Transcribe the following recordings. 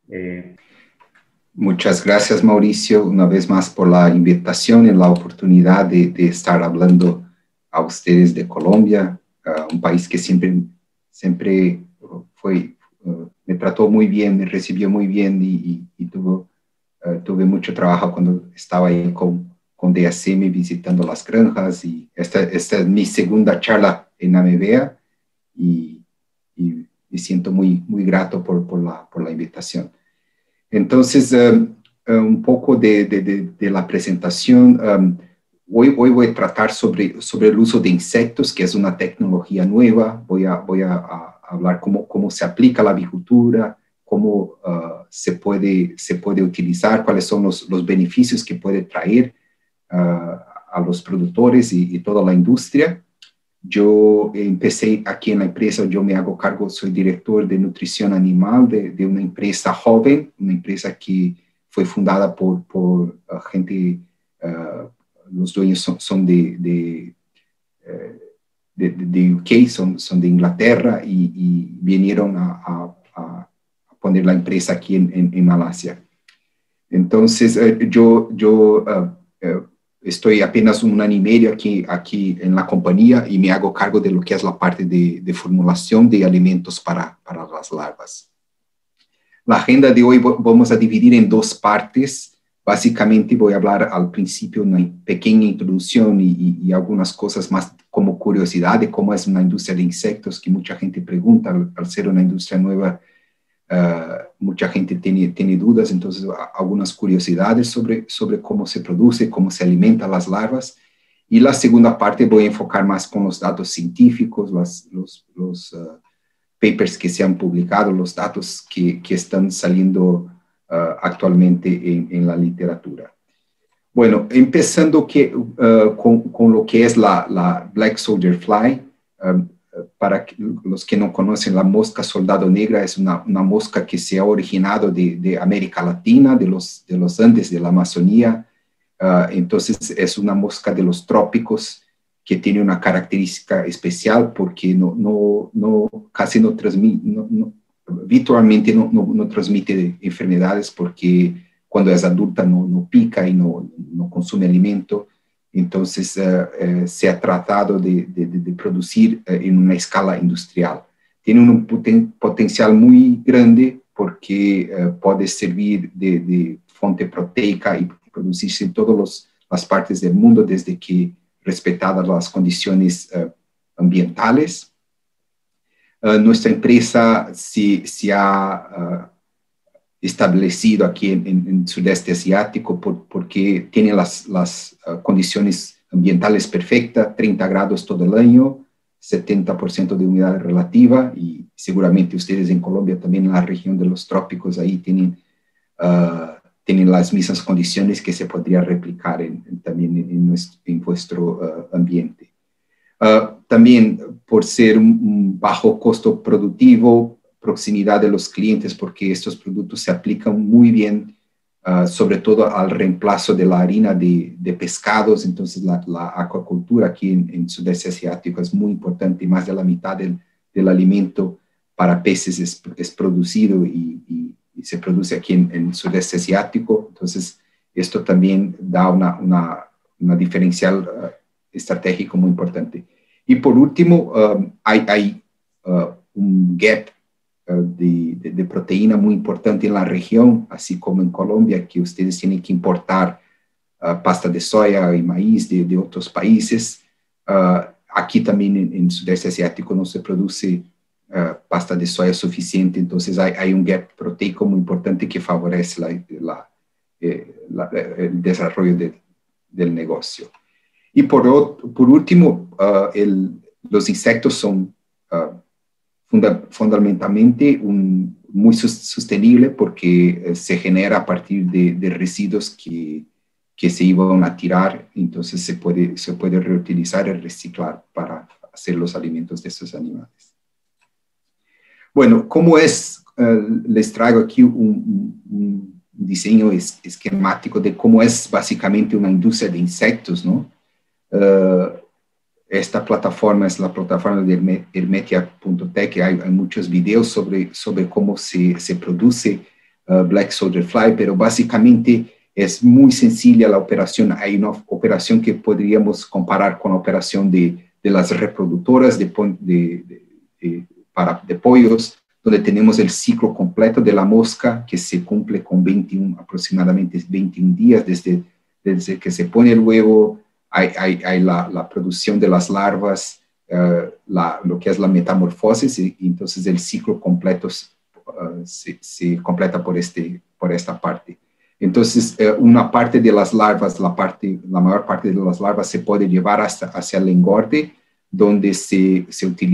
Eh, Muchas gracias, Mauricio, una vez más por la invitación y la oportunidad de estar hablando a ustedes de Colombia, un país que siempre me trató muy bien, me recibió muy bien y tuve mucho trabajo cuando estaba ahí con DACM visitando las granjas y esta es mi segunda charla en AMEVEA y me siento muy grato por la invitación. Entonces, un poco de la presentación. Hoy voy a tratar sobre el uso de insectos, que es una tecnología nueva. Voy a hablar cómo se aplica a la avicultura, cómo se puede utilizar, cuáles son los beneficios que puede traer a los productores y toda la industria. Yo empecé aquí en la empresa, yo me hago cargo, soy director de nutrición animal de una empresa joven, una empresa que fue fundada por gente, los dueños son de UK, son de Inglaterra y vinieron a poner la empresa aquí en Malasia. Entonces, estoy apenas un año y medio aquí en la compañía y me hago cargo de lo que es la parte de formulación de alimentos para las larvas. La agenda de hoy vamos a dividir en dos partes. Básicamente voy a hablar al principio una pequeña introducción y algunas cosas más como curiosidad de cómo es una industria de insectos, que mucha gente pregunta al ser una industria nueva. Mucha gente tiene dudas, entonces algunas curiosidades sobre cómo se produce, cómo se alimentan las larvas. Y la segunda parte voy a enfocar más con los datos científicos, los papers que se han publicado, los datos que están saliendo actualmente en la literatura. Bueno, empezando con lo que es la Black Soldier Fly. Para los que no conocen, la mosca soldado negra es una mosca que se ha originado de América Latina, de los Andes, de la Amazonía. Entonces es una mosca de los trópicos que tiene una característica especial porque casi no transmite, virtualmente no transmite enfermedades, porque cuando es adulta no pica y no consume alimento. Entonces, se ha tratado de producir en una escala industrial. Tiene un potencial muy grande porque puede servir de fuente proteica y producirse en todas las partes del mundo, desde que respetadas las condiciones ambientales. Nuestra empresa se ha establecido aquí en Sudeste Asiático porque tiene las condiciones ambientales perfectas, 30 grados todo el año, 70% de humedad relativa, y seguramente ustedes en Colombia también en la región de los trópicos ahí tienen las mismas condiciones que se podría replicar también en vuestro ambiente. También por ser un bajo costo productivo, proximidad de los clientes, porque estos productos se aplican muy bien, sobre todo al reemplazo de la harina de pescados. Entonces la acuacultura aquí en Sudeste Asiático es muy importante, más de la mitad del alimento para peces es producido y se produce aquí en Sudeste Asiático. Entonces esto también da una diferencial estratégico muy importante. Y por último, hay un gap de proteína muy importante en la región, así como en Colombia, que ustedes tienen que importar pasta de soya y maíz de otros países. Aquí también en Sudeste Asiático no se produce pasta de soya suficiente, entonces hay un gap proteico muy importante que favorece el desarrollo del negocio. Y por último, los insectos son fundamentalmente muy sostenible, porque se genera a partir de residuos que se iban a tirar. Entonces se puede reutilizar y reciclar para hacer los alimentos de estos animales. Bueno, ¿cómo es? Les traigo aquí un diseño esquemático de cómo es básicamente una industria de insectos, ¿no? Esta plataforma es la plataforma de Hermetia.tech. Hay muchos videos sobre cómo se produce Black Soldier Fly, pero básicamente es muy sencilla la operación. Hay una operación que podríamos comparar con la operación de las reproductoras de pollos, donde tenemos el ciclo completo de la mosca que se cumple con aproximadamente 21 días desde que se pone el huevo. Hay la producción de las larvas, lo que es la metamorfosis, y entonces el ciclo completo se completa por esta parte. Entonces, una parte de las larvas, la mayor parte de las larvas se puede llevar hacia el engorde, donde se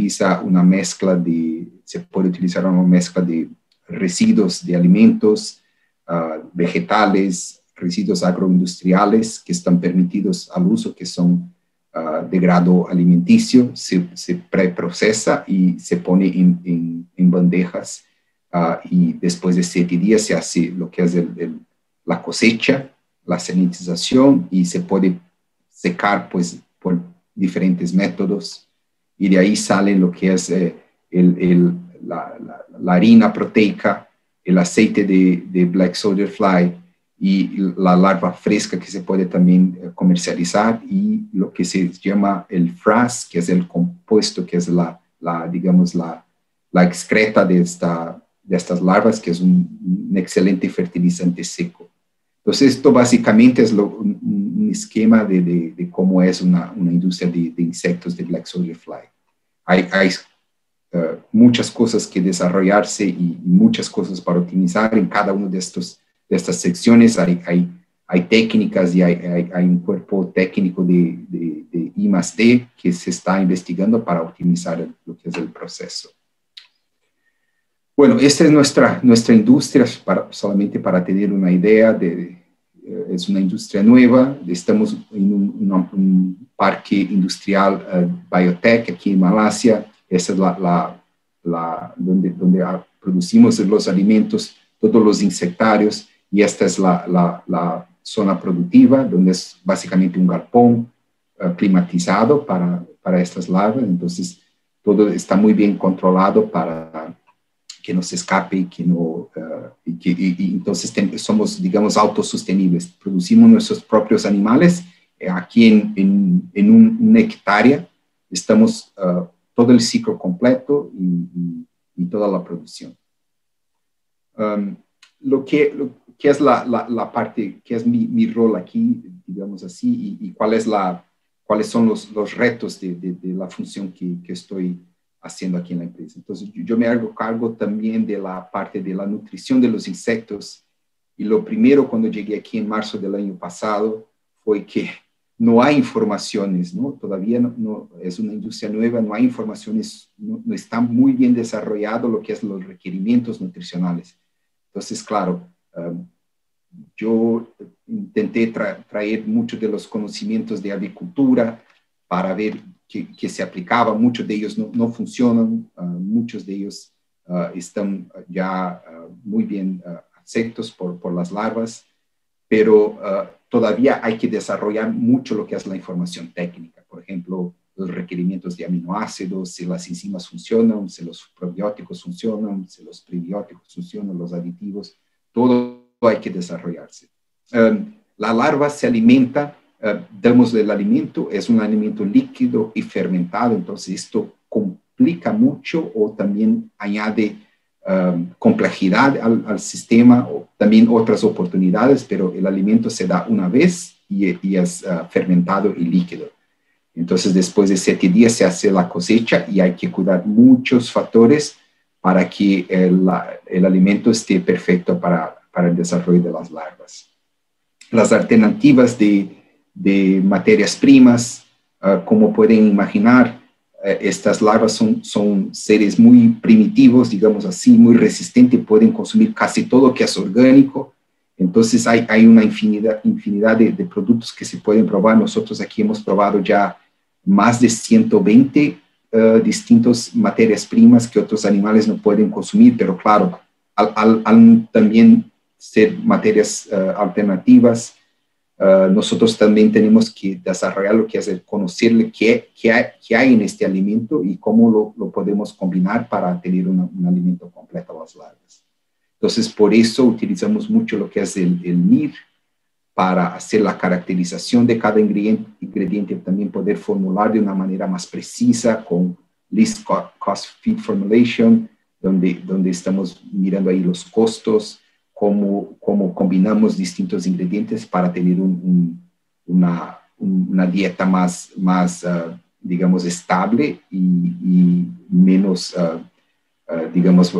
puede utilizar una mezcla de residuos de alimentos, vegetales, residuos agroindustriales que están permitidos al uso, que son de grado alimenticio, se preprocesa y se pone en bandejas, y después de 7 días se hace lo que es la cosecha, la sanitización, y se puede secar pues por diferentes métodos, y de ahí sale lo que es la harina proteica, el aceite de Black Soldier Fly y la larva fresca que se puede también comercializar, y lo que se llama el frass, que es el compuesto, que es digamos la excreta de estas larvas, que es un excelente fertilizante seco. Entonces, esto básicamente es un esquema de cómo es una industria de insectos de Black Soldier Fly. Hay muchas cosas que desarrollarse y muchas cosas para optimizar en cada una de estas secciones. Hay técnicas y hay un cuerpo técnico de I+D que se está investigando para optimizar lo que es el proceso. Bueno, esta es nuestra industria, solamente para tener una idea. Es una industria nueva. Estamos en un parque industrial biotech aquí en Malasia. Esa es donde producimos los alimentos, todos los insectarios, y esta es la zona productiva, donde es básicamente un galpón climatizado para estas larvas. Entonces, todo está muy bien controlado para que no se escape, y entonces somos, digamos, autosostenibles. Producimos nuestros propios animales. Aquí en una hectárea estamos todo el ciclo completo y toda la producción. Lo que es la parte, que es mi rol aquí, digamos así, y cuáles son los retos de la función que estoy haciendo aquí en la empresa. Entonces, yo me hago cargo también de la parte de la nutrición de los insectos, y lo primero cuando llegué aquí en marzo del año pasado fue que no hay informaciones, ¿no? Todavía no es una industria nueva, no hay informaciones, no está muy bien desarrollado lo que es los requerimientos nutricionales. Entonces, claro, yo intenté traer muchos de los conocimientos de avicultura para ver que se aplicaba. Muchos de ellos no funcionan, muchos de ellos están ya muy bien aceptos por las larvas, pero todavía hay que desarrollar mucho lo que es la información técnica. Por ejemplo, los requerimientos de aminoácidos, si las enzimas funcionan, si los probióticos funcionan, si los prebióticos funcionan, los aditivos, todo hay que desarrollarse. La larva se alimenta, damos el alimento, es un alimento líquido y fermentado, entonces esto complica mucho o también añade complejidad al sistema, o también otras oportunidades, pero el alimento se da una vez y es fermentado y líquido. Entonces, después de 7 días se hace la cosecha, y hay que cuidar muchos factores para que el alimento esté perfecto para el desarrollo de las larvas. Las alternativas de materias primas, como pueden imaginar, estas larvas son seres muy primitivos, digamos así, muy resistentes, pueden consumir casi todo que es orgánico. Entonces hay una infinidad de productos que se pueden probar. Nosotros aquí hemos probado ya más de 120 distintas materias primas que otros animales no pueden consumir, pero claro, al también ser materias alternativas, nosotros también tenemos que desarrollar lo que es el conocer qué hay en este alimento y cómo lo podemos combinar para tener un alimento completo a las larvas. Entonces, por eso utilizamos mucho lo que es el NIR para hacer la caracterización de cada ingrediente, también poder formular de una manera más precisa con Least Cost Feed Formulation, donde estamos mirando ahí los costos, cómo combinamos distintos ingredientes para tener una dieta más digamos, estable y menos, digamos,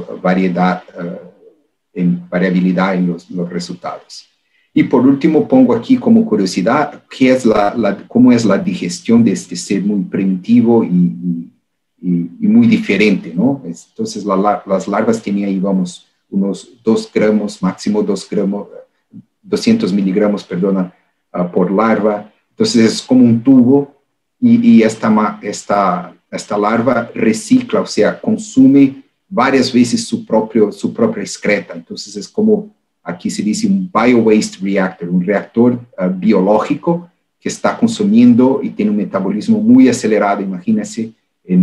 variabilidad en los resultados. Y por último, pongo aquí como curiosidad, cómo es la digestión de este ser muy primitivo y muy diferente, ¿no? Entonces, las larvas tienen ahí, vamos, unos 2 gramos, máximo 2 gramos, 200 miligramos, perdona, por larva. Entonces, es como un tubo y esta larva recicla, o sea, consume varias veces su propia excreta. Entonces, es como, aquí se dice un bio-waste reactor, un reactor biológico que está consumiendo y tiene un metabolismo muy acelerado. Imagínense,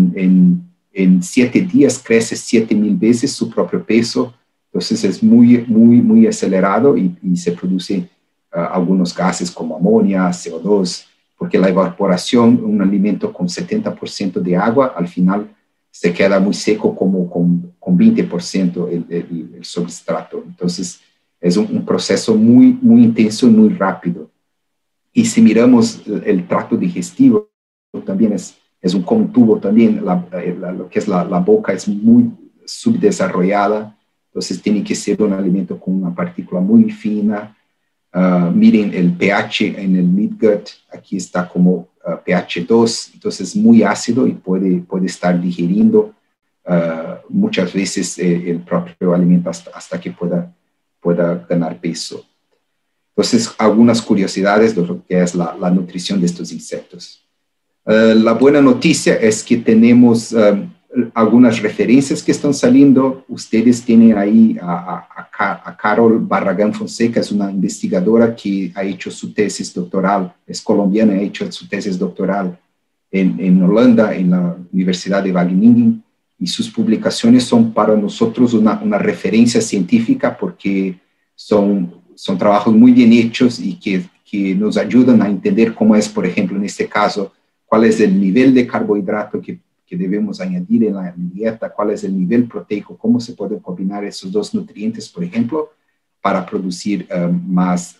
en 7 días crece 7,000 veces su propio peso. Entonces, es muy acelerado y se produce algunos gases como amonia, CO2, porque la evaporación, un alimento con 70% de agua, al final se queda muy seco como con 20% el substrato. Entonces, es un proceso muy intenso y muy rápido. Y si miramos el tracto digestivo, también es como un tubo también, lo que es la boca es muy subdesarrollada, entonces tiene que ser un alimento con una partícula muy fina. Miren el pH en el midgut, aquí está como pH 2, entonces muy ácido y puede estar digiriendo muchas veces el propio alimento hasta que pueda ganar peso. Entonces, algunas curiosidades de lo que es la nutrición de estos insectos. La buena noticia es que tenemos algunas referencias que están saliendo. Ustedes tienen ahí a Carol Barragán Fonseca, es una investigadora que ha hecho su tesis doctoral, es colombiana, ha hecho su tesis doctoral en Holanda, en la Universidad de Wageningen, y sus publicaciones son para nosotros una referencia científica porque son trabajos muy bien hechos y que nos ayudan a entender cómo es, por ejemplo, en este caso, cuál es el nivel de carbohidrato que debemos añadir en la dieta, cuál es el nivel proteico, cómo se pueden combinar esos dos nutrientes, por ejemplo, para producir más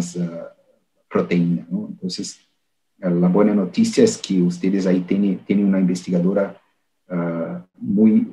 proteína, ¿no? Entonces, la buena noticia es que ustedes ahí tienen una investigadora muy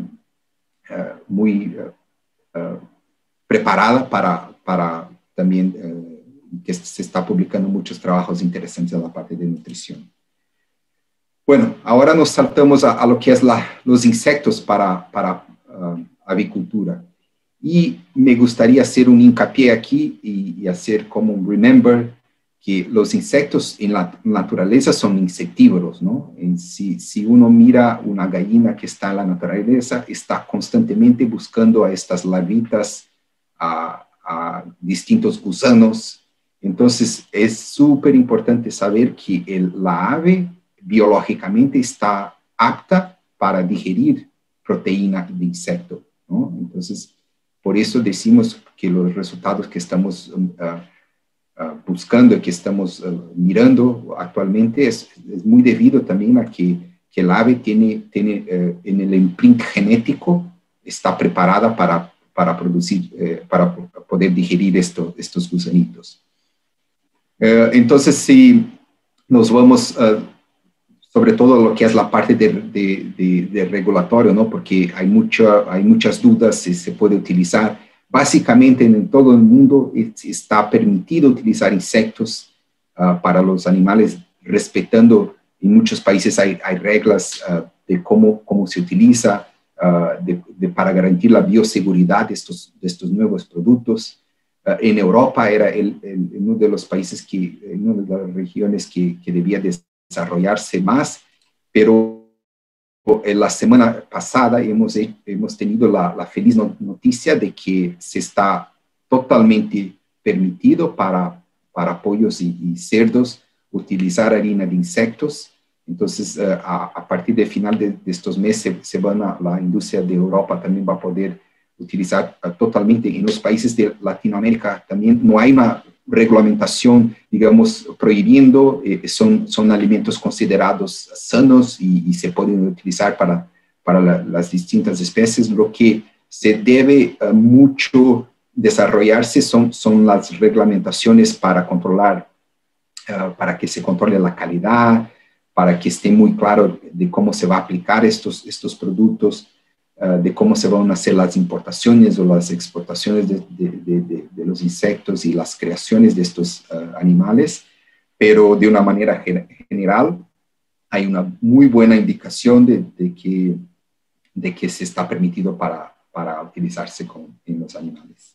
preparada para también que se está publicando muchos trabajos interesantes en la parte de nutrición. Bueno, ahora nos saltamos a lo que es los insectos para avicultura. Y me gustaría hacer un hincapié aquí y hacer como un remember que los insectos en la naturaleza son insectívoros, ¿no? Si uno mira una gallina que está en la naturaleza, está constantemente buscando a estas larvitas, a distintos gusanos. Entonces, es súper importante saber que la ave biológicamente está apta para digerir proteína de insecto, ¿no? Entonces, por eso decimos que los resultados que estamos buscando y que estamos mirando actualmente es muy debido también a que el ave tiene en el imprint genético, está preparada para producir, para poder digerir estos gusanitos. Entonces, si nos vamos sobre todo lo que es la parte de regulatorio, ¿no? Porque hay muchas dudas si se puede utilizar. Básicamente en todo el mundo está permitido utilizar insectos para los animales, respetando, en muchos países hay reglas de cómo se utiliza para garantir la bioseguridad de estos nuevos productos. En Europa era uno de los países una de las regiones que debía desarrollarse más, pero en la semana pasada hemos tenido la feliz noticia de que se está totalmente permitido para pollos y cerdos utilizar harina de insectos. Entonces, a partir del final de estos meses, la industria de Europa también va a poder utilizar totalmente. En los países de Latinoamérica también no hay una regulamentación, digamos, prohibiendo, son alimentos considerados sanos y se pueden utilizar para las distintas especies. Lo que se debe mucho desarrollarse son las reglamentaciones para controlar, para que se controle la calidad, para que esté muy claro de cómo se va a aplicar estos productos, de cómo se van a hacer las importaciones o las exportaciones de los insectos y las creaciones de estos animales, pero de una manera general hay una muy buena indicación de que se está permitido para utilizarse en los animales.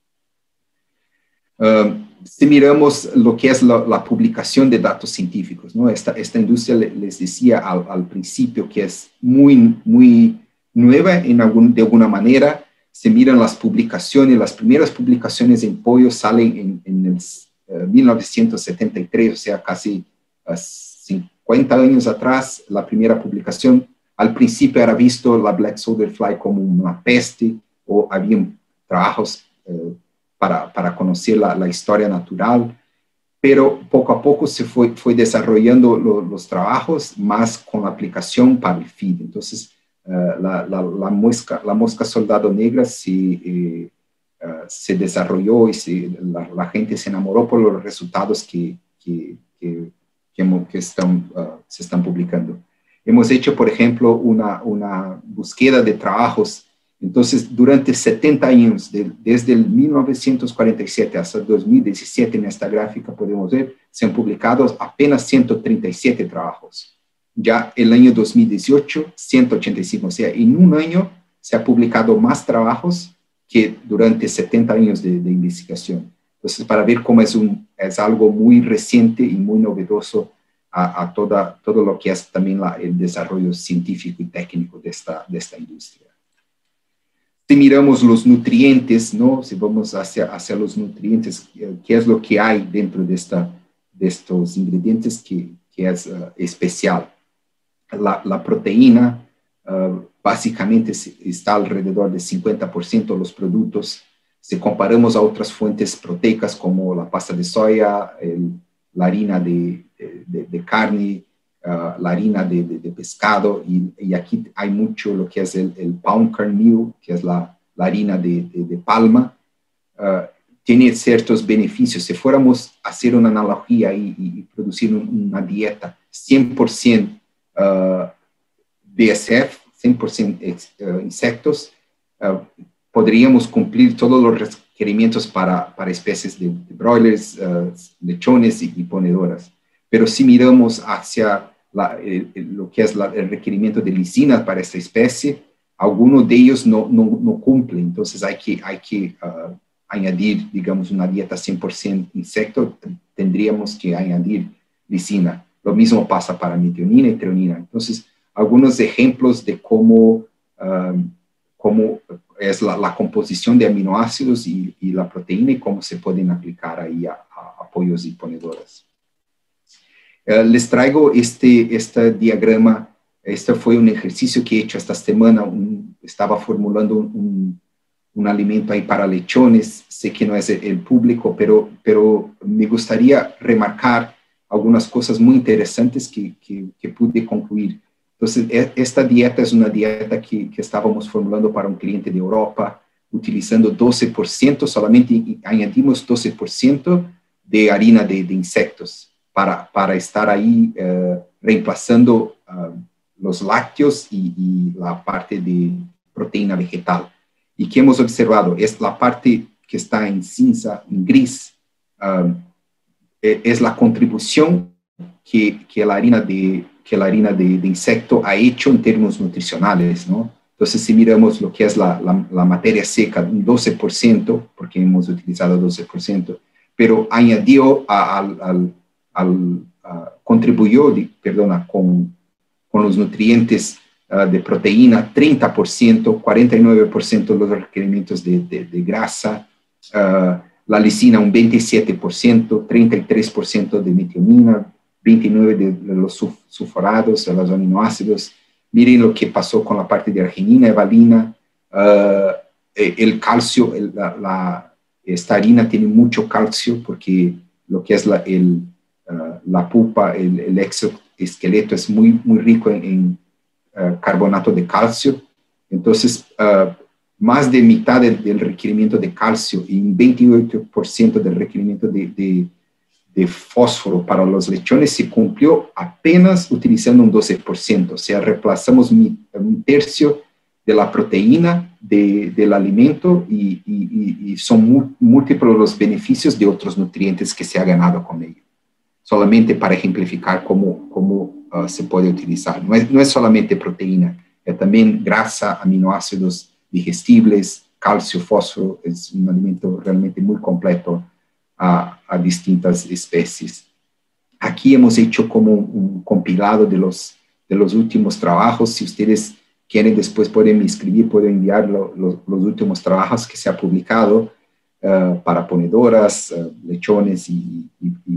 Si miramos lo que es la publicación de datos científicos, ¿no? Esta industria, les decía al principio, que es muy nueva de alguna manera. Se miran las publicaciones, las primeras publicaciones en pollo salen en el 1973, o sea, casi 50 años atrás, la primera publicación. Al principio era visto la Black Soldier Fly como una peste, o había trabajos para conocer la historia natural, pero poco a poco se fue desarrollando los trabajos más con la aplicación para el feed. Entonces, la mosca soldado negra se desarrolló y la gente se enamoró por los resultados que se están publicando. Hemos hecho, por ejemplo, una búsqueda de trabajos. Entonces, durante 70 años, desde el 1947 hasta 2017, en esta gráfica podemos ver, se han publicado apenas 137 trabajos. Ya el año 2018, 185, o sea, en un año se ha publicado más trabajos que durante 70 años de investigación. Entonces, para ver cómo es algo muy reciente y muy novedoso a todo lo que es también el desarrollo científico y técnico de esta industria. Si miramos los nutrientes, ¿no? Si vamos hacia los nutrientes, ¿qué es lo que hay dentro de estos ingredientes que es especial? La proteína básicamente está alrededor de 50% de los productos. Si comparamos a otras fuentes proteicas como la pasta de soya, la harina de carne, la harina de pescado, y aquí hay mucho lo que es el palm kernel, que es la harina de palma. Tiene ciertos beneficios. Si fuéramos a hacer una analogía y producir una dieta 100% BSF, 100% insectos, podríamos cumplir todos los requerimientos para especies de broilers, lechones y ponedoras. Pero si miramos hacia lo que es el requerimiento de lisina para esta especie, algunos de ellos no cumplen. Entonces hay que añadir, digamos, una dieta 100% insecto, tendríamos que añadir lisina. Lo mismo pasa para metionina y treonina. Entonces, algunos ejemplos de cómo es la composición de aminoácidos y la proteína y cómo se pueden aplicar ahí a pollos y ponedoras. Les traigo este diagrama. Este fue un ejercicio que he hecho esta semana. Estaba formulando un alimento ahí para lechones. Sé que no es el público, pero me gustaría remarcar algunas cosas muy interesantes que pude concluir. Entonces, esta dieta es una dieta que estábamos formulando para un cliente de Europa, utilizando 12%, solamente añadimos 12% de harina de insectos para estar ahí reemplazando los lácteos y la parte de proteína vegetal. ¿Y qué hemos observado? Es la parte que está en cinza, en gris, es la contribución que la harina de insecto ha hecho en términos nutricionales, ¿no? Entonces, si miramos lo que es la materia seca, un 12%, porque hemos utilizado 12%, pero añadió contribuyó con los nutrientes de proteína, 30%, 49% de los requerimientos de grasa, la lisina un 27%, 33% de metionina, 29% de los sulfurados, de los aminoácidos. Miren lo que pasó con la parte de arginina y valina, el calcio, esta harina tiene mucho calcio porque lo que es la pulpa, el exoesqueleto es muy rico en carbonato de calcio. Entonces, más de mitad del requerimiento de calcio y un 28% del requerimiento de fósforo para los lechones se cumplió apenas utilizando un 12%, o sea, reemplazamos un tercio de la proteína del alimento y son múltiples los beneficios de otros nutrientes que se ha ganado con ello. Solamente para ejemplificar cómo se puede utilizar. No es solamente proteína, es también grasa, aminoácidos digestibles, calcio, fósforo, es un alimento realmente muy completo a distintas especies. Aquí hemos hecho como un compilado de los últimos trabajos. Si ustedes quieren, después pueden escribir, pueden enviar los últimos trabajos que se ha publicado para ponedoras, lechones y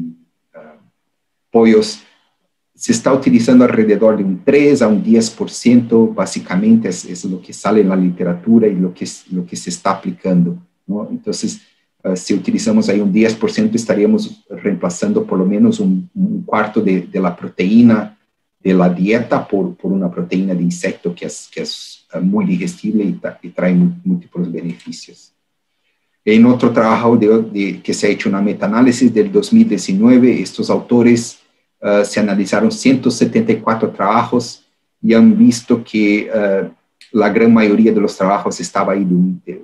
pollos. Se está utilizando alrededor de un 3 a un 10%, básicamente es lo que sale en la literatura y lo que se está aplicando, ¿no? Entonces, si utilizamos ahí un 10%, estaríamos reemplazando por lo menos un cuarto de la proteína de la dieta por una proteína de insecto que es muy digestible y trae múltiples beneficios. En otro trabajo que se ha hecho una metaanálisis del 2019, estos autores se analizaron 174 trabajos y han visto que la gran mayoría de los trabajos estaba ahí de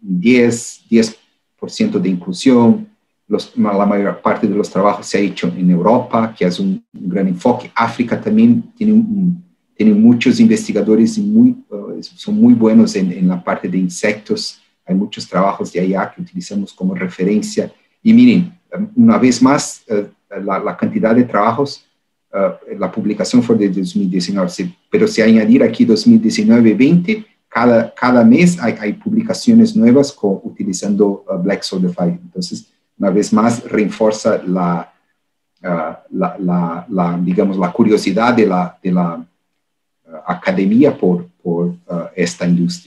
10% de inclusión. La mayor parte de los trabajos se ha hecho en Europa, que es un gran enfoque. África también tiene muchos investigadores y son muy buenos en la parte de insectos. Hay muchos trabajos de allá que utilizamos como referencia. Y miren, una vez más, la cantidad de trabajos, la publicación fue de 2019, pero si añadir aquí 2019-20, cada mes hay publicaciones nuevas utilizando Black Solidify. Entonces, una vez más, refuerza digamos, la curiosidad de la academia por esta industria.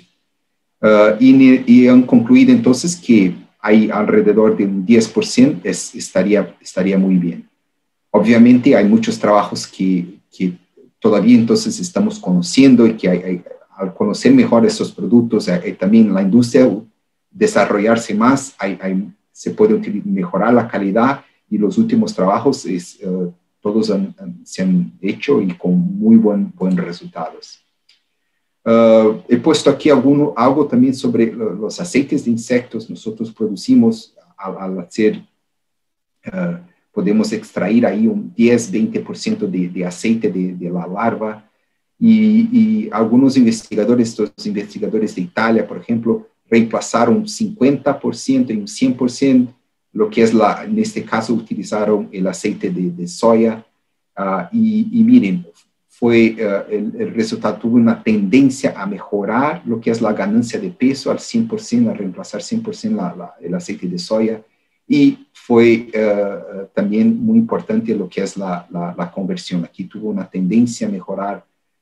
Y han concluido entonces que hay alrededor de un 10%, estaría muy bien. Obviamente hay muchos trabajos que todavía entonces estamos conociendo y que al conocer mejor estos productos, también la industria desarrollarse más, se puede mejorar la calidad y los últimos trabajos todos se han hecho y con muy buenos resultados. He puesto aquí algo también sobre los aceites de insectos. Nosotros producimos, al hacer, podemos extraer ahí un 10-20% de aceite de la larva y algunos investigadores, los investigadores de Italia, por ejemplo, reemplazaron un 50% y un 100%, lo que es en este caso utilizaron el aceite de soya y miren, el resultado tuvo una tendencia a mejorar lo que es la ganancia de peso al 100%, a reemplazar 100% el aceite de soya, y fue también muy importante lo que es la conversión. Aquí tuvo una tendencia a mejorar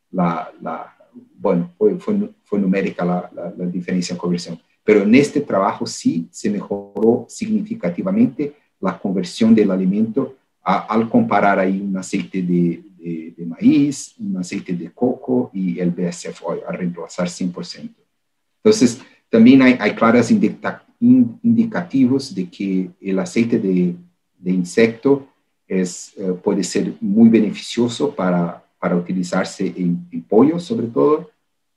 bueno, fue numérica la diferencia en conversión, pero en este trabajo sí se mejoró significativamente la conversión del alimento al comparar ahí un aceite de maíz, un aceite de coco y el BSF oil, a reemplazar 100%. Entonces, también hay claros indicativos de que el aceite de insecto puede ser muy beneficioso para utilizarse en pollo, sobre todo,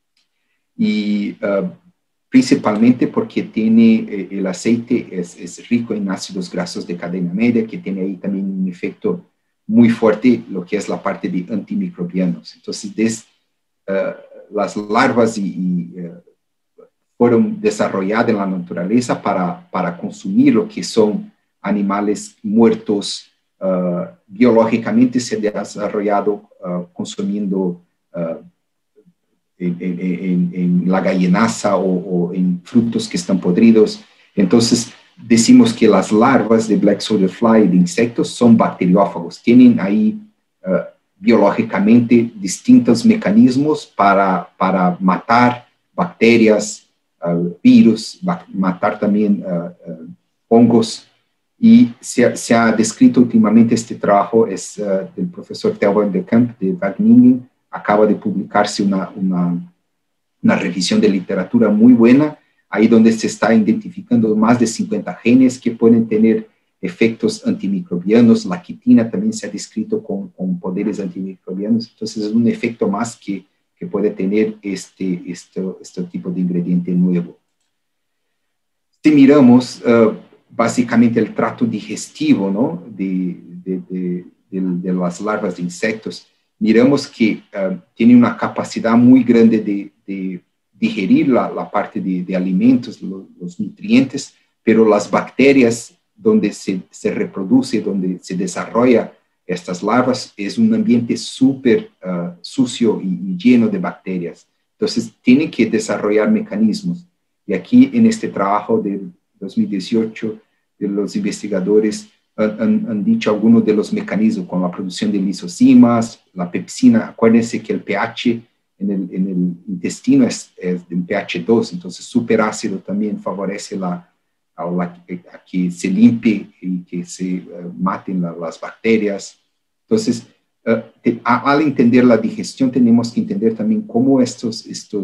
y principalmente porque tiene el aceite es rico en ácidos grasos de cadena media, que tiene ahí también un efecto muy fuerte, lo que es la parte de antimicrobianos. Entonces, las larvas fueron desarrolladas en la naturaleza para consumir lo que son animales muertos. Biológicamente se ha desarrollado consumiendo en la gallinaza o en frutos que están podridos. Entonces, decimos que las larvas de Black Soldier Fly, de insectos, son bacteriófagos. Tienen ahí biológicamente distintos mecanismos para matar bacterias, virus, matar también hongos. Y se ha descrito últimamente este trabajo, es del profesor Theo van der Kamp de Wageningen. Acaba de publicarse una revisión de literatura muy buena, ahí donde se está identificando más de 50 genes que pueden tener efectos antimicrobianos. La quitina también se ha descrito con poderes antimicrobianos. Entonces es un efecto más que puede tener este tipo de ingrediente nuevo. Si miramos básicamente el trato digestivo, ¿no?, de las larvas de insectos, miramos que tiene una capacidad muy grande de digerir la parte de alimentos, los nutrientes, pero las bacterias donde se reproduce, donde se desarrolla estas larvas, es un ambiente súper sucio y lleno de bacterias. Entonces, tienen que desarrollar mecanismos. Y aquí, en este trabajo de 2018, de los investigadores han dicho algunos de los mecanismos con la producción de lisocimas, la pepsina. Acuérdense que el pH en el intestino es de un pH 2, entonces súper ácido también favorece a que se limpie y que se maten las bacterias. Entonces, al entender la digestión, tenemos que entender también cómo estas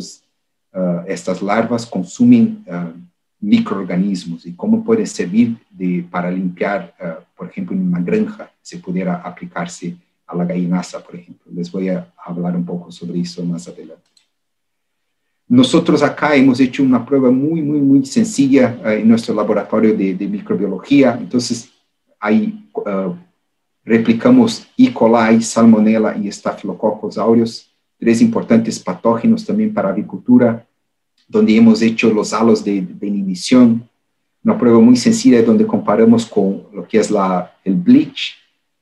larvas consumen microorganismos y cómo puede servir para limpiar, por ejemplo, en una granja, si pudiera aplicarse a la gallinaza, por ejemplo. Les voy a hablar un poco sobre eso más adelante. Nosotros acá hemos hecho una prueba muy sencilla en nuestro laboratorio de microbiología. Entonces, ahí replicamos E. coli, Salmonella y Staphylococcus aureus, 3 importantes patógenos también para avicultura, donde hemos hecho los halos de inhibición, una prueba muy sencilla donde comparamos con lo que es el bleach,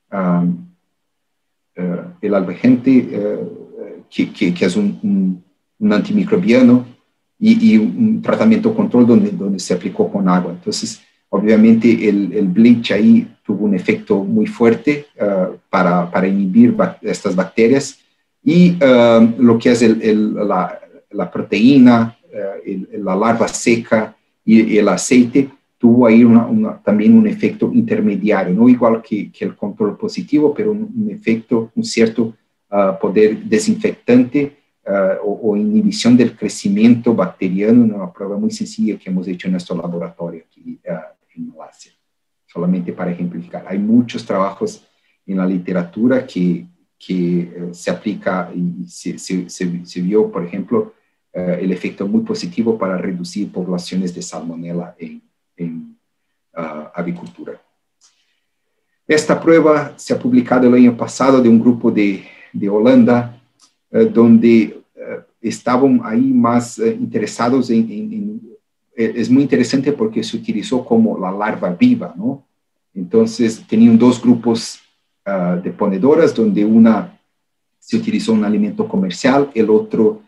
el alvejante, que es un antimicrobiano, y un tratamiento control donde se aplicó con agua. Entonces, obviamente, el bleach ahí tuvo un efecto muy fuerte para inhibir estas bacterias, y lo que es la proteína, la larva seca y el aceite, tuvo ahí también un efecto intermediario, no igual que el control positivo, pero un efecto, un cierto poder desinfectante o inhibición del crecimiento bacteriano, en una prueba muy sencilla que hemos hecho en nuestro laboratorio aquí en Malasia, solamente para ejemplificar. Hay muchos trabajos en la literatura que se aplica y se vio, por ejemplo, el efecto muy positivo para reducir poblaciones de salmonella en avicultura. Esta prueba se ha publicado el año pasado de un grupo de Holanda, donde estaban ahí más interesados es muy interesante porque se utilizó como la larva viva, ¿no? Entonces, tenían 2 grupos de ponedoras, donde una se utilizó un alimento comercial, el otro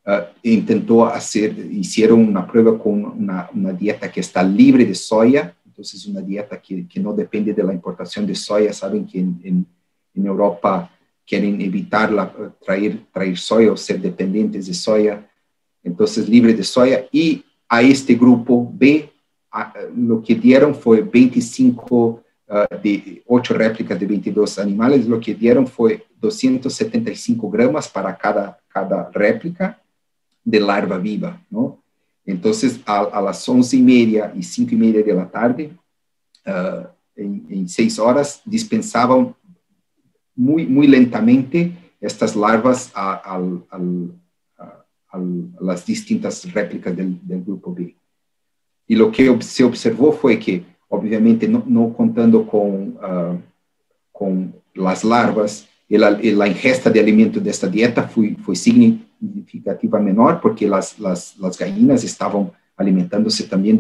hicieron una prueba con una dieta que está libre de soya. Entonces, una dieta que no depende de la importación de soya. Saben que en Europa quieren evitar traer soya o ser dependientes de soya. Entonces, libre de soya. Y a este grupo B, lo que dieron fue 25 de 8 réplicas de 22 animales. Lo que dieron fue 275 gramos para cada réplica de larva viva, ¿no? Entonces, a las 11:30 y 5:30 de la tarde, en 6 horas, dispensaban muy lentamente estas larvas a las distintas réplicas del grupo B. Y lo que se observó fue que, obviamente, no contando con las larvas, la ingesta de alimentos de esta dieta fue significativa menor, porque las gallinas estaban alimentándose también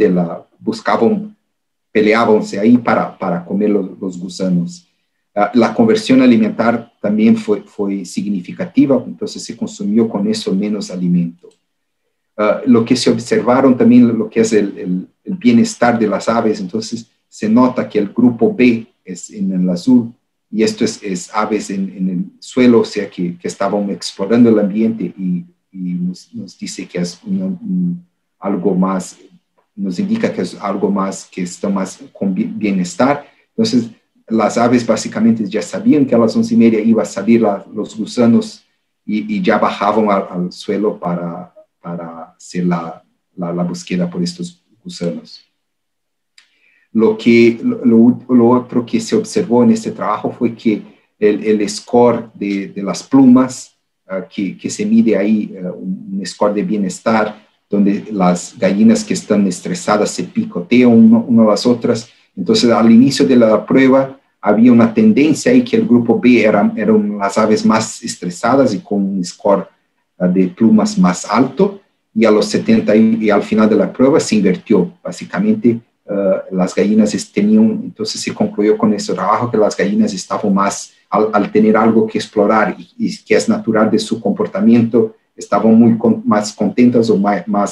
peleábanse ahí para comer los gusanos. La conversión alimentar también fue significativa, entonces se consumió con eso menos alimento. Lo que se observaron también, lo que es el bienestar de las aves, entonces se nota que el grupo B es en el azul, y esto es aves en el suelo, o sea que estaban explorando el ambiente, y nos dice que es algo más, nos indica que es algo más, que está más con bienestar. Entonces, las aves básicamente ya sabían que a las 11:30 iba a salir los gusanos y ya bajaban al suelo para hacer la búsqueda por estos gusanos. Lo otro que se observó en este trabajo fue que el score de las plumas, que se mide ahí, un score de bienestar, donde las gallinas que están estresadas se picotean una a las otras. Entonces, al inicio de la prueba, había una tendencia ahí que el grupo B eran las aves más estresadas y con un score de plumas más alto, y a los 70 y al final de la prueba se invirtió. Básicamente, las gallinas tenían, entonces se concluyó con ese trabajo que las gallinas estaban más, al tener algo que explorar y que es natural de su comportamiento, estaban más contentas o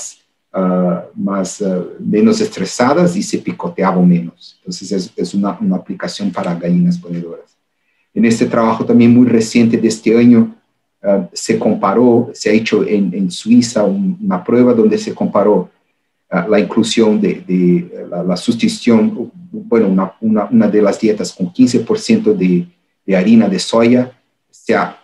menos estresadas y se picoteaban menos. Entonces es una aplicación para gallinas ponedoras. En este trabajo también muy reciente de este año, se ha hecho en Suiza una prueba donde se comparó la inclusión de la sustitución, bueno, una de las dietas con 15% de harina de soya, se ha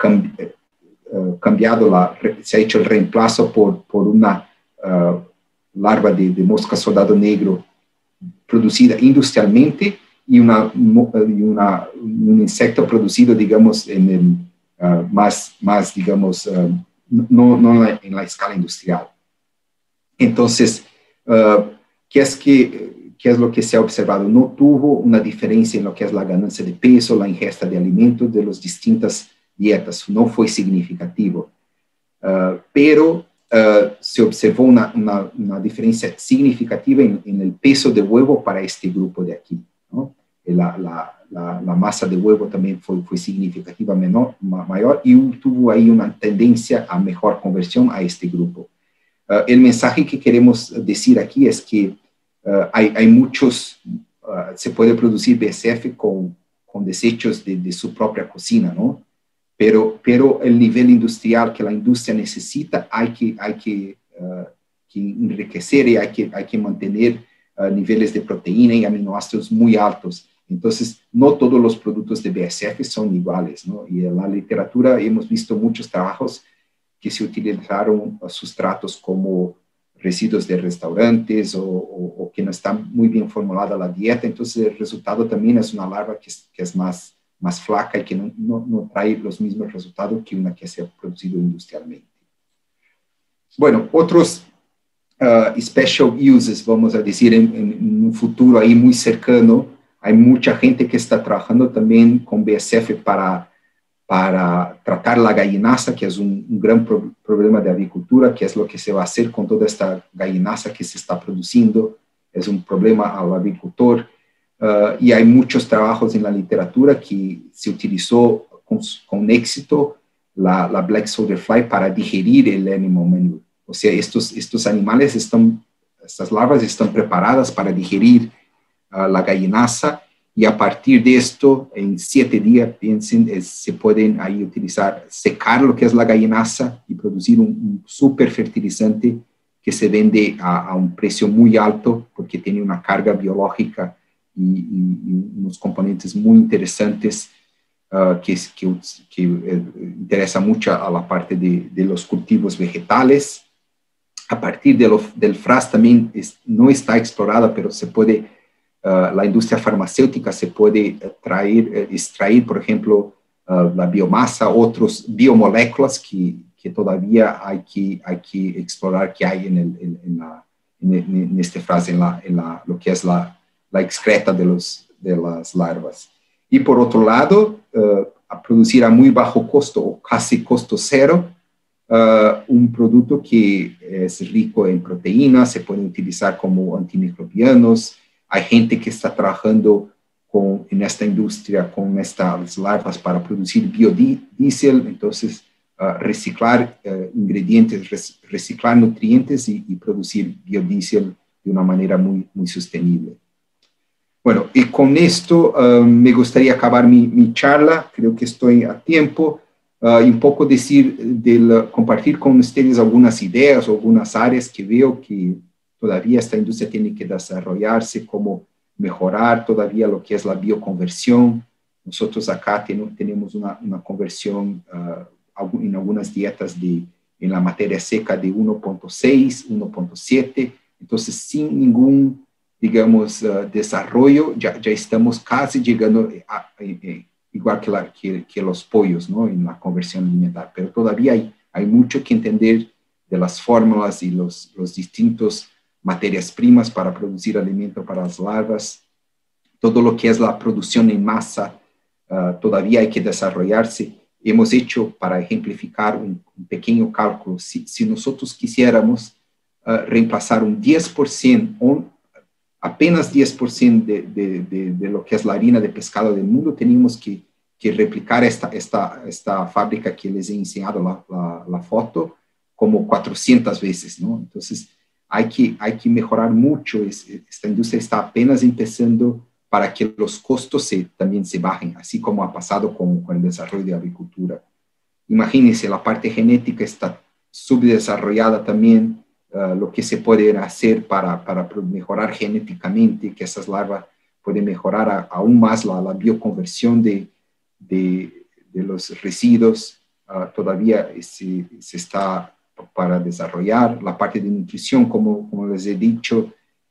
se ha hecho el reemplazo por una larva de mosca soldado negro producida industrialmente y un insecto producido, digamos, en el más digamos, no en la escala industrial. Entonces, ¿qué es lo que se ha observado? No tuvo una diferencia en lo que es la ganancia de peso, la ingesta de alimentos de las distintas dietas, no fue significativo, pero se observó una diferencia significativa en el peso de huevo para este grupo de aquí, ¿no? La masa de huevo también fue significativa mayor, y tuvo ahí una tendencia a mejor conversión a este grupo. El mensaje que queremos decir aquí es que hay muchos, se puede producir BSF con desechos de su propia cocina, ¿no? Pero el nivel industrial que la industria necesita hay que enriquecer y hay que mantener niveles de proteína y aminoácidos muy altos. Entonces, no todos los productos de BSF son iguales, ¿no? Y en la literatura hemos visto muchos trabajos que se utilizaron sustratos como residuos de restaurantes o que no está muy bien formulada la dieta. Entonces, el resultado también es una larva que es más flaca y que no trae los mismos resultados que una que se ha producido industrialmente. Bueno, otros special uses, vamos a decir, en un futuro ahí muy cercano, hay mucha gente que está trabajando también con BSF para tratar la gallinaza, que es un gran problema de avicultura, que es lo que se va a hacer con toda esta gallinaza que se está produciendo. Es un problema al avicultor. Y hay muchos trabajos en la literatura que se utilizó con éxito la Black Soldier Fly para digerir el animal manure. O sea, estos animales estas larvas están preparadas para digerir la gallinaza, y a partir de esto, en 7 días, piensen, se pueden ahí secar lo que es la gallinaza y producir un super fertilizante que se vende a un precio muy alto porque tiene una carga biológica y unos componentes muy interesantes que interesa mucho a la parte de los cultivos vegetales. A partir del FRAS también no está explorada, pero se puede, la industria farmacéutica se puede extraer, por ejemplo, la biomasa, otros biomoléculas que todavía hay que explorar que hay en este FRAS, lo que es la excreta de las larvas. Y por otro lado, a producir a muy bajo costo o casi costo cero, un producto que es rico en proteínas, se puede utilizar como antimicrobianos. Hay gente que está trabajando en esta industria con estas larvas para producir biodiesel, entonces reciclar ingredientes, reciclar nutrientes y producir biodiesel de una manera muy, muy sostenible. Bueno, y con esto me gustaría acabar mi charla, creo que estoy a tiempo, y un poco compartir con ustedes algunas ideas o algunas áreas que veo que todavía esta industria tiene que desarrollarse, cómo mejorar todavía lo que es la bioconversión. Nosotros acá tenemos una conversión en algunas dietas en la materia seca de 1.6, 1.7, entonces sin ningún, digamos, desarrollo, ya estamos casi llegando igual que los pollos, ¿no? En la conversión alimentar, pero todavía hay mucho que entender de las fórmulas y los distintos materias primas para producir alimento para las larvas. Todo lo que es la producción en masa todavía hay que desarrollarse. Hemos hecho, para ejemplificar, un pequeño cálculo. Si nosotros quisiéramos reemplazar un 10%, apenas 10% de lo que es la harina de pescado del mundo, teníamos que replicar esta fábrica que les he enseñado la foto como 400 veces, ¿no? Entonces, hay que mejorar mucho. Esta industria está apenas empezando para que los costos también se bajen, así como ha pasado con el desarrollo de agricultura. Imagínense, la parte genética está subdesarrollada también, lo que se puede hacer para mejorar genéticamente, que esas larvas pueden mejorar aún más la bioconversión de los residuos. Todavía se está para desarrollar. La parte de nutrición, como les he dicho,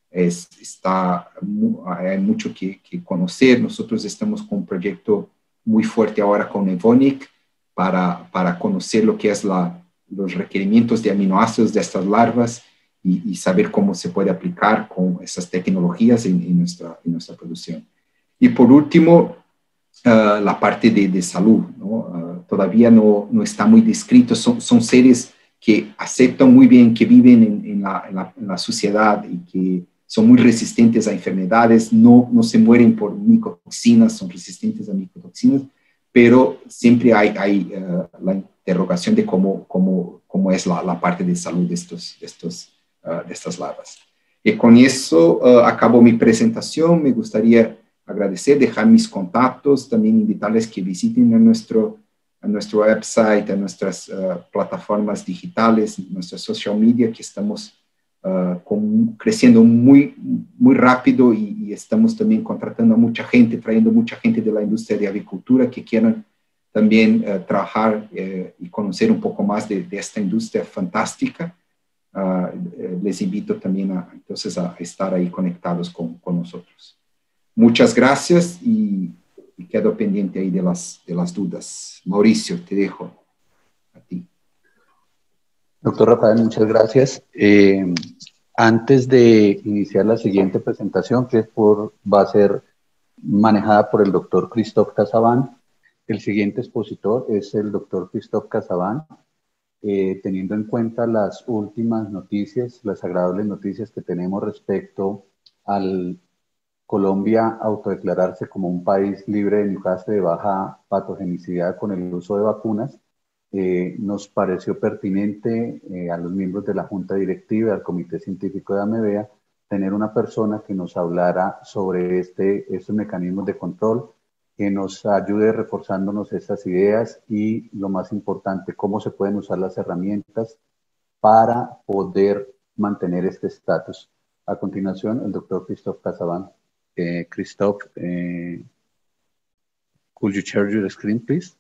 hay mucho que conocer. Nosotros estamos con un proyecto muy fuerte ahora con Evonik para conocer lo que es los requerimientos de aminoácidos de estas larvas y saber cómo se puede aplicar con esas tecnologías en nuestra producción. Y por último, la parte de salud, ¿no? Todavía no está muy descrito. Son seres que aceptan muy bien, que viven en la sociedad y que son muy resistentes a enfermedades, no se mueren por micotoxinas, son resistentes a micotoxinas, pero siempre hay la interrogación de cómo es la parte de salud de estas larvas. Y con eso acabo mi presentación. Me gustaría agradecer, dejar mis contactos, también invitarles que visiten a nuestro website, a nuestras plataformas digitales, nuestras social media, que estamos creciendo muy, muy rápido y estamos también contratando a mucha gente, trayendo mucha gente de la industria de agricultura que quieran también trabajar y conocer un poco más de esta industria fantástica. Les invito también entonces a estar ahí conectados con nosotros. Muchas gracias y quedo pendiente ahí de las dudas. Mauricio, te dejo a ti. Doctor Rafael, muchas gracias. Antes de iniciar la siguiente presentación, que va a ser manejada por el doctor Christophe Casabán, el siguiente expositor es el doctor Christophe Casabán. Teniendo en cuenta las últimas noticias, las agradables noticias que tenemos respecto al Colombia autodeclararse como un país libre de Newcastle de baja patogenicidad con el uso de vacunas, nos pareció pertinente a los miembros de la Junta Directiva y al Comité Científico de AMEVEA tener una persona que nos hablara sobre estos mecanismos de control, que nos ayude reforzándonos estas ideas y, lo más importante, cómo se pueden usar las herramientas para poder mantener este estatus. A continuación, el doctor Christophe Casabán. Christophe, could you share your screen, please?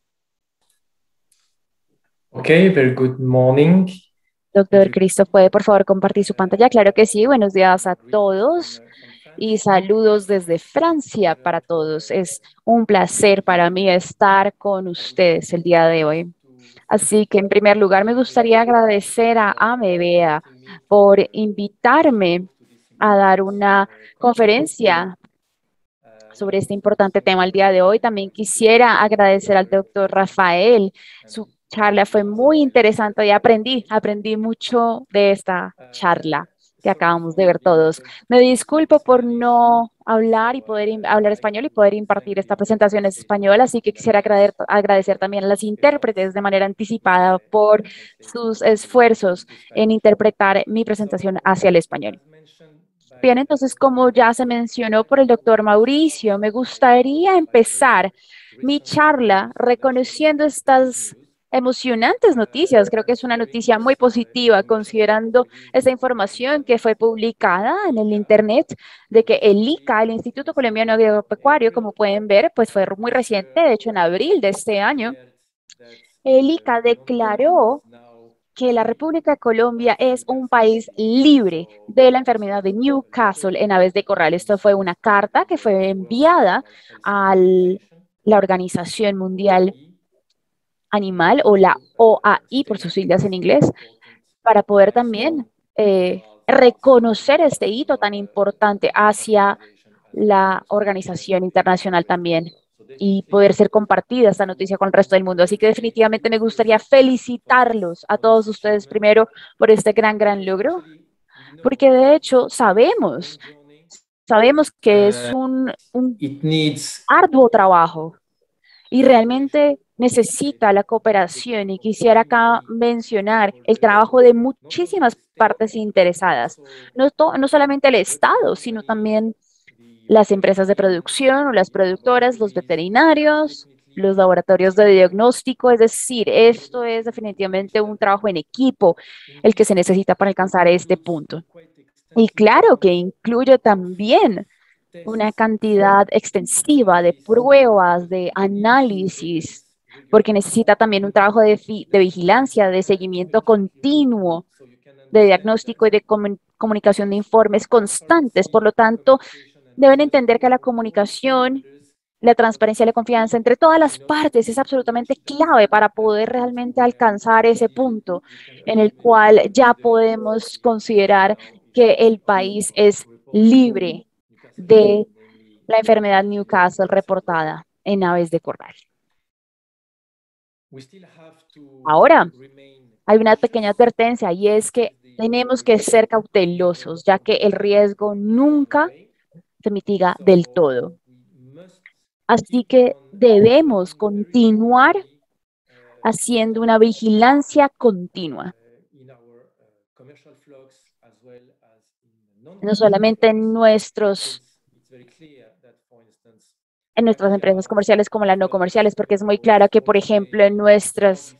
Okay, very good morning. Doctor Christophe, ¿puede por favor compartir su pantalla? Claro que sí. Buenos días a todos y saludos desde Francia para todos. Es un placer para mí estar con ustedes el día de hoy. Así que en primer lugar me gustaría agradecer a AMEVEA por invitarme a dar una conferencia sobre este importante tema el día de hoy. También quisiera agradecer al doctor Rafael. Su charla fue muy interesante y aprendí mucho de esta charla que acabamos de ver todos. Me disculpo por no hablar y poder hablar español y poder impartir esta presentación en español, así que quisiera agradecer también a las intérpretes de manera anticipada por sus esfuerzos en interpretar mi presentación hacia el español. Bien, entonces, como ya se mencionó por el doctor Mauricio, me gustaría empezar mi charla reconociendo estas emocionantes noticias. Creo que es una noticia muy positiva considerando esa información que fue publicada en el Internet de que el ICA, el Instituto Colombiano Agropecuario, como pueden ver, pues fue muy reciente, de hecho en abril de este año, el ICA declaró que la República de Colombia es un país libre de la enfermedad de Newcastle en aves de corral. Esto fue una carta que fue enviada a la Organización Mundial Animal o la OAI por sus siglas en inglés, para poder también reconocer este hito tan importante hacia la organización internacional también y poder ser compartida esta noticia con el resto del mundo. Así que definitivamente me gustaría felicitarlos a todos ustedes primero por este gran logro, porque de hecho sabemos que es un arduo trabajo y realmente necesita la cooperación. Y quisiera acá mencionar el trabajo de muchísimas partes interesadas, no solamente el Estado, sino también las empresas de producción o las productoras, los veterinarios, los laboratorios de diagnóstico. Es decir, esto es definitivamente un trabajo en equipo el que se necesita para alcanzar este punto. Y claro que incluye también una cantidad extensiva de pruebas, de análisis, porque necesita también un trabajo de vigilancia, de seguimiento continuo, de diagnóstico y de comunicación de informes constantes. Por lo tanto, deben entender que la comunicación, la transparencia y la confianza entre todas las partes es absolutamente clave para poder realmente alcanzar ese punto en el cual ya podemos considerar que el país es libre de la enfermedad Newcastle reportada en aves de corral. Ahora, hay una pequeña advertencia y es que tenemos que ser cautelosos, ya que el riesgo nunca se mitiga del todo. Así que debemos continuar haciendo una vigilancia continua. No solamente en nuestras empresas comerciales como las no comerciales, porque es muy claro que, por ejemplo, en nuestras,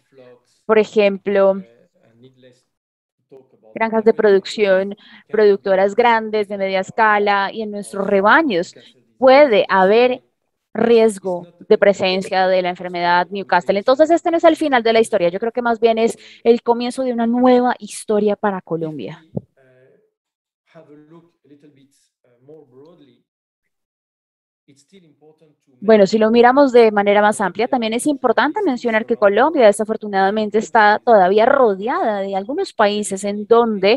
granjas de producción, productoras grandes de media escala y en nuestros rebaños puede haber riesgo de presencia de la enfermedad Newcastle. Entonces, este no es el final de la historia. Yo creo que más bien es el comienzo de una nueva historia para Colombia. Bueno, si lo miramos de manera más amplia, también es importante mencionar que Colombia desafortunadamente está todavía rodeada de algunos países en donde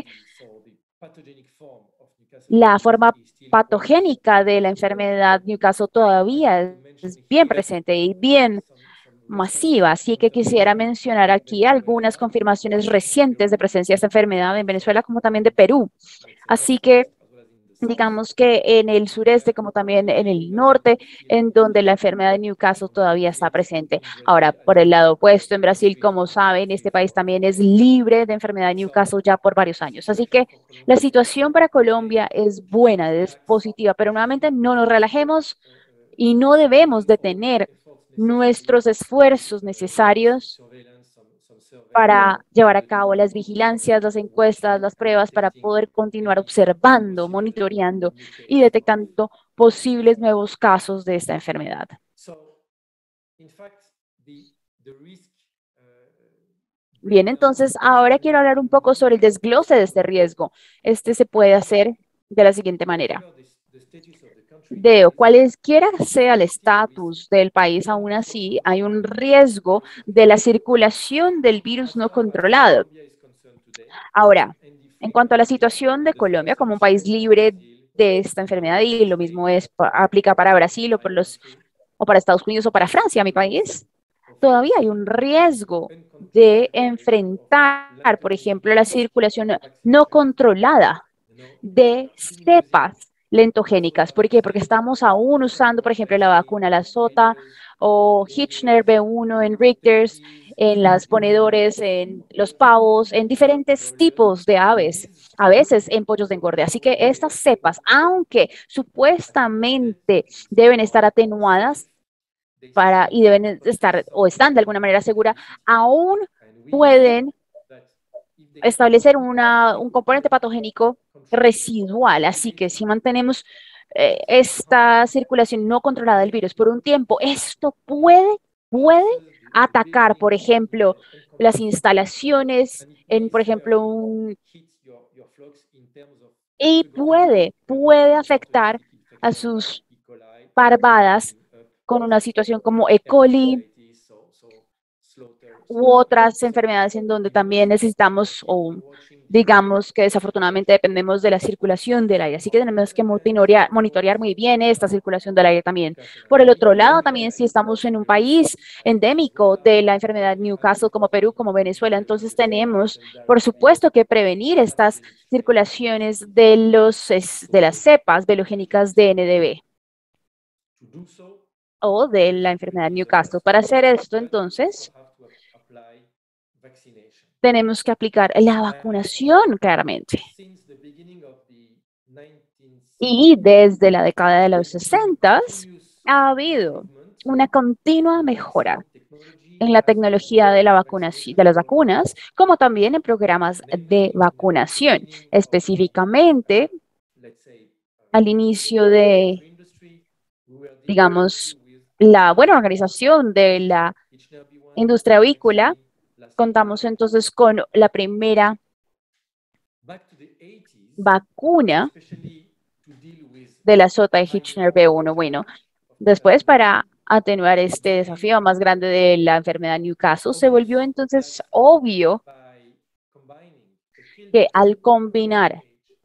la forma patogénica de la enfermedad Newcastle todavía es bien presente y bien masiva. Así que quisiera mencionar aquí algunas confirmaciones recientes de presencia de esta enfermedad en Venezuela como también de Perú. Así que digamos que en el sureste como también en el norte, en donde la enfermedad de Newcastle todavía está presente. Ahora, por el lado opuesto, en Brasil, como saben, este país también es libre de enfermedad de Newcastle ya por varios años. Así que la situación para Colombia es buena, es positiva, pero nuevamente no nos relajemos y no debemos detener nuestros esfuerzos necesarios para llevar a cabo las vigilancias, las encuestas, las pruebas, para poder continuar observando, monitoreando y detectando posibles nuevos casos de esta enfermedad. Bien, entonces ahora quiero hablar un poco sobre el desglose de este riesgo. Este se puede hacer de la siguiente manera. Cualesquiera sea el estatus del país, aún así hay un riesgo de la circulación del virus no controlado. Ahora, en cuanto a la situación de Colombia como un país libre de esta enfermedad, y lo mismo aplica para Brasil o para Estados Unidos o para Francia, mi país, todavía hay un riesgo de enfrentar, por ejemplo, la circulación no controlada de cepas lentogénicas. ¿Por qué? Porque estamos aún usando, por ejemplo, la vacuna la sota o Hirschner B1 en Richters, en las ponedores, en los pavos, en diferentes tipos de aves, a veces en pollos de engorde. Así que estas cepas, aunque supuestamente deben estar atenuadas, y deben estar o están de alguna manera segura, aún pueden establecer un componente patogénico residual. Así que si mantenemos esta circulación no controlada del virus por un tiempo, esto puede atacar, por ejemplo, las instalaciones por ejemplo, y puede afectar a sus parvadas con una situación como E. coli u otras enfermedades en donde también necesitamos o digamos que desafortunadamente dependemos de la circulación del aire. Así que tenemos que monitorear muy bien esta circulación del aire también. Por el otro lado, también si estamos en un país endémico de la enfermedad Newcastle como Perú, como Venezuela, entonces tenemos, por supuesto, que prevenir estas circulaciones de las cepas velogénicas de NDB o de la enfermedad Newcastle. Para hacer esto, entonces, tenemos que aplicar la vacunación claramente. Y desde la década de los 60 ha habido una continua mejora en la tecnología de la vacunación, de las vacunas, como también en programas de vacunación, específicamente al inicio de, digamos, la buena organización de la industria avícola. Contamos entonces con la primera vacuna de la sota de Hirschner B1. Bueno, después para atenuar este desafío más grande de la enfermedad Newcastle, se volvió entonces obvio que al combinar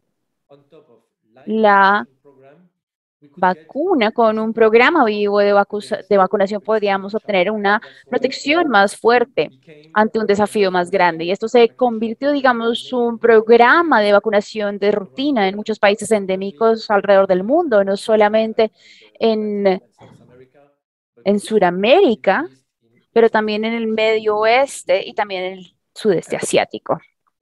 la vacuna con un programa vivo de vacunación podríamos obtener una protección más fuerte ante un desafío más grande. Y esto se convirtió, digamos, un programa de vacunación de rutina en muchos países endémicos alrededor del mundo, no solamente en Sudamérica, pero también en el Medio Oeste y también en el Sudeste Asiático.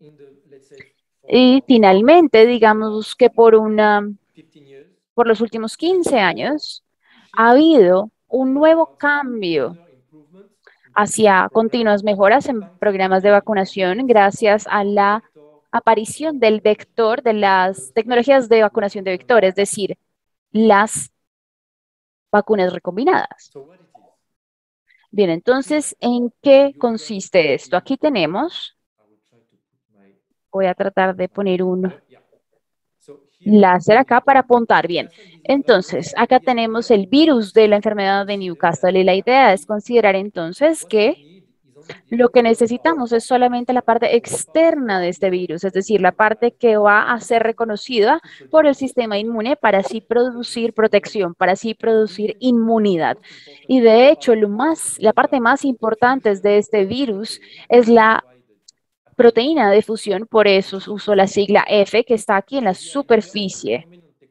Y finalmente, digamos que por los últimos 15 años, ha habido un nuevo cambio hacia continuas mejoras en programas de vacunación gracias a la aparición del vector, de las tecnologías de vacunación de vector, es decir, las vacunas recombinadas. Bien, entonces, ¿en qué consiste esto? Aquí tenemos, voy a tratar de poner un láser acá para apuntar bien. Entonces, acá tenemos el virus de la enfermedad de Newcastle y la idea es considerar entonces que lo que necesitamos es solamente la parte externa de este virus, es decir, la parte que va a ser reconocida por el sistema inmune para así producir protección, para así producir inmunidad. Y de hecho, la parte más importante de este virus es la proteína de fusión, por eso uso la sigla F que está aquí en la superficie.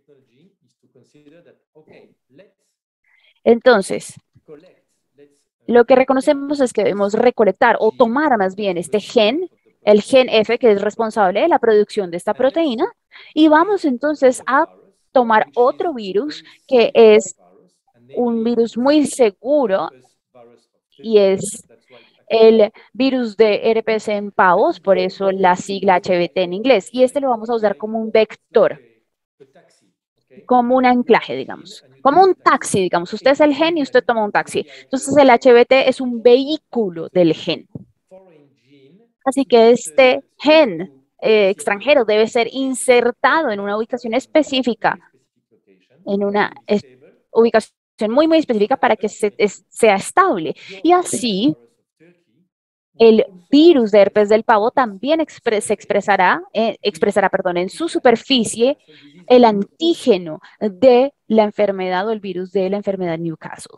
Entonces, lo que reconocemos es que debemos recolectar o tomar más bien este gen, el gen F, que es responsable de la producción de esta proteína, y vamos entonces a tomar otro virus que es un virus muy seguro y es el virus de herpes en pavos, por eso la sigla HBT en inglés, y este lo vamos a usar como un vector, como un anclaje, digamos, como un taxi, digamos. Usted es el gen y usted toma un taxi. Entonces, el HBT es un vehículo del gen. Así que este gen extranjero debe ser insertado en una ubicación específica, en una ubicación muy, muy específica para que sea estable. Y así, el virus de herpes del pavo también expresará en su superficie el antígeno de la enfermedad o el virus de la enfermedad Newcastle.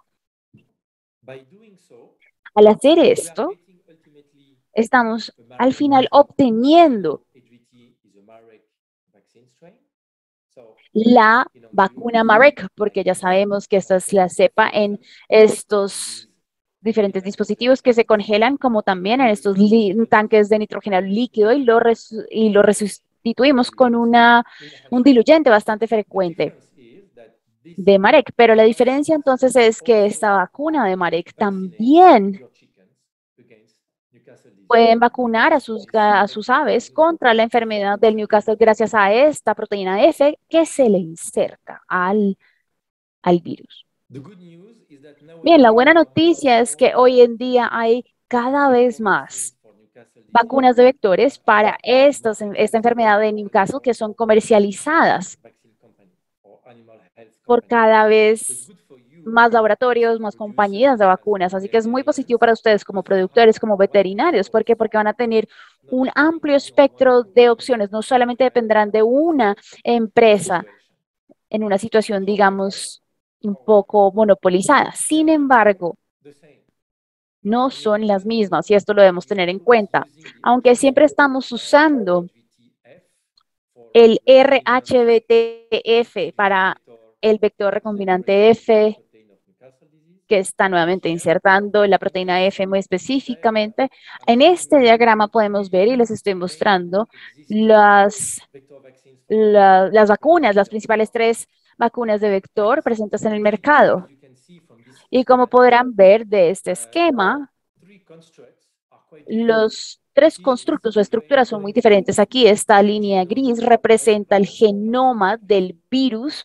Al hacer esto, estamos al final obteniendo la vacuna Marek, porque ya sabemos que esta es la cepa en estos diferentes dispositivos que se congelan, como también en estos tanques de nitrógeno líquido y lo resustituimos con un diluyente bastante frecuente. de Marek, pero la diferencia entonces es que esta vacuna de Marek también pueden vacunar a sus aves contra la enfermedad del Newcastle gracias a esta proteína F que se le inserta al virus. Bien, la buena noticia es que hoy en día hay cada vez más vacunas de vectores para esta enfermedad de Newcastle que son comercializadas por cada vez más laboratorios, más compañías de vacunas. Así que es muy positivo para ustedes como productores, como veterinarios. ¿Por qué? Porque van a tener un amplio espectro de opciones. No solamente dependerán de una empresa en una situación, digamos, un poco monopolizada. Sin embargo, no son las mismas y esto lo debemos tener en cuenta. Aunque siempre estamos usando el RHBTF para el vector recombinante F, que está nuevamente insertando la proteína F muy específicamente. En este diagrama podemos ver, y les estoy mostrando, las vacunas, las principales 3 vacunas de vector presentes en el mercado. Y como podrán ver de este esquema, los 3 constructos o estructuras son muy diferentes. Aquí esta línea gris representa el genoma del virus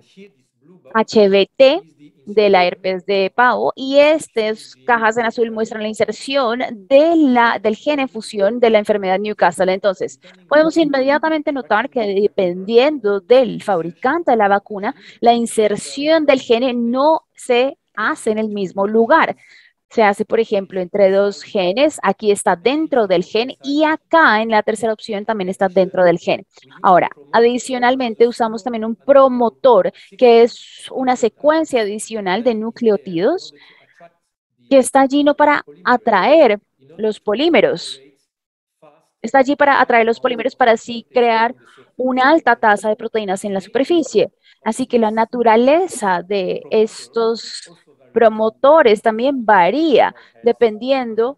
HBT de la herpes de pavo y estas cajas en azul muestran la inserción del gen en fusión de la enfermedad Newcastle. Entonces, podemos inmediatamente notar que dependiendo del fabricante de la vacuna, la inserción del gen no se hace en el mismo lugar. Se hace, por ejemplo, entre 2 genes. Aquí está dentro del gen y acá en la tercera opción también está dentro del gen. Ahora, adicionalmente usamos también un promotor, que es una secuencia adicional de nucleótidos que está allí no para atraer los polímeros. Está allí para atraer los polímeros para así crear una alta tasa de proteínas en la superficie. Así que la naturaleza de estos promotores también varía dependiendo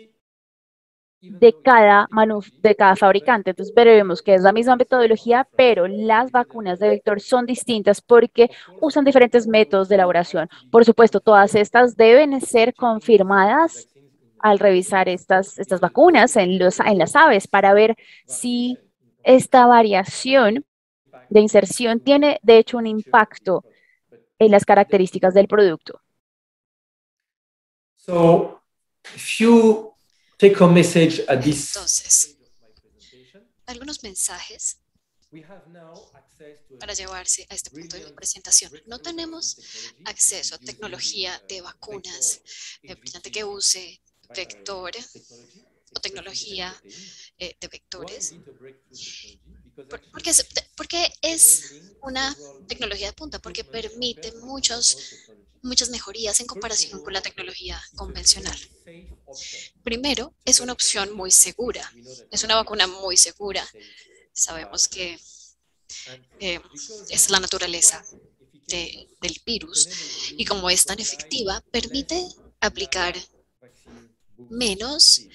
de cada fabricante. Entonces veremos que es la misma metodología, pero las vacunas de vector son distintas porque usan diferentes métodos de elaboración. Por supuesto, todas estas deben ser confirmadas al revisar estas vacunas en las aves para ver si esta variación de inserción tiene, de hecho, un impacto en las características del producto. Entonces, algunos mensajes para llevarse a este punto de presentación. No tenemos acceso a tecnología de vacunas brillante que use vector o tecnología de vectores. Porque es una tecnología de punta, porque permite muchas mejorías en comparación con la tecnología convencional. Primero, es una opción muy segura, es una vacuna muy segura. Sabemos que es la naturaleza del virus y como es tan efectiva, permite aplicar menos,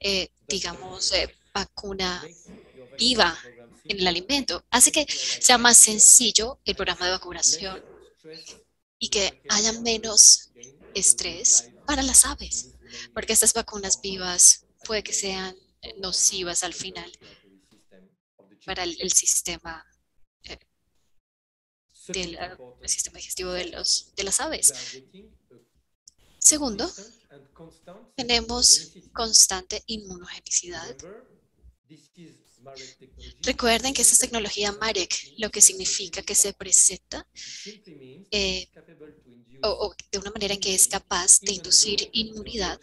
vacuna viva en el alimento. Hace que sea más sencillo el programa de vacunación y que haya menos estrés para las aves, porque estas vacunas vivas puede que sean nocivas al final para el sistema el sistema digestivo de las aves. Segundo, tenemos constante inmunogenicidad. Recuerden que esta es tecnología Marek, lo que significa que se presenta o de una manera en que es capaz de inducir inmunidad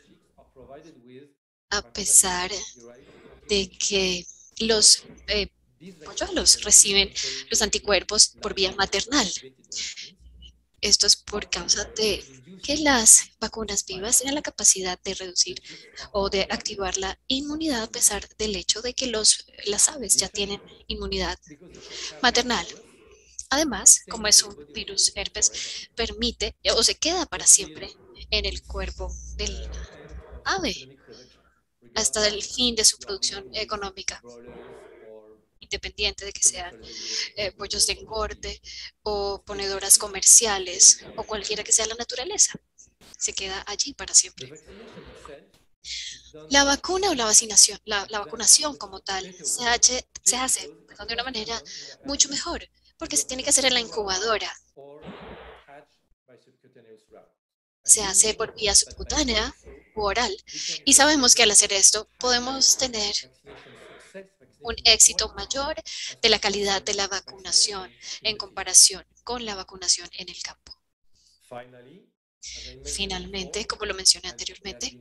a pesar de que los polluelos reciben los anticuerpos por vía maternal. Esto es por causa de que las vacunas vivas tienen la capacidad de reducir o de activar la inmunidad a pesar del hecho de que las aves ya tienen inmunidad maternal. Además, como es un virus herpes, permite o se queda para siempre en el cuerpo del ave hasta el fin de su producción económica. independiente de que sean pollos de engorde o ponedoras comerciales o cualquiera que sea la naturaleza. Se queda allí para siempre. La vacuna o la vacunación como tal se hace de una manera mucho mejor, porque se tiene que hacer en la incubadora. Se hace por vía subcutánea u oral. Y sabemos que al hacer esto podemos tener un éxito mayor de la calidad de la vacunación en comparación con la vacunación en el campo. Finalmente, como lo mencioné anteriormente,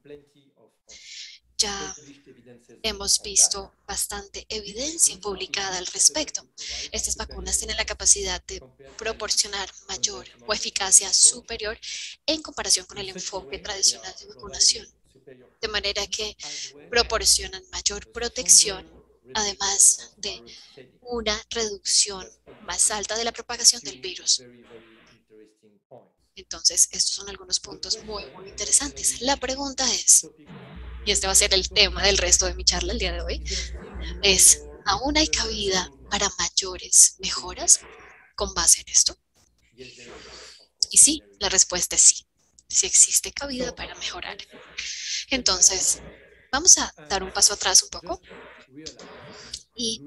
ya hemos visto bastante evidencia publicada al respecto. Estas vacunas tienen la capacidad de proporcionar mayor o eficacia superior en comparación con el enfoque tradicional de vacunación, de manera que proporcionan mayor protección, además de una reducción más alta de la propagación del virus. Entonces, estos son algunos puntos muy interesantes. La pregunta es, y este va a ser el tema del resto de mi charla el día de hoy, es, ¿aún hay cabida para mayores mejoras con base en esto? Y sí, la respuesta es sí. Sí existe cabida para mejorar. Entonces, vamos a dar un paso atrás un poco y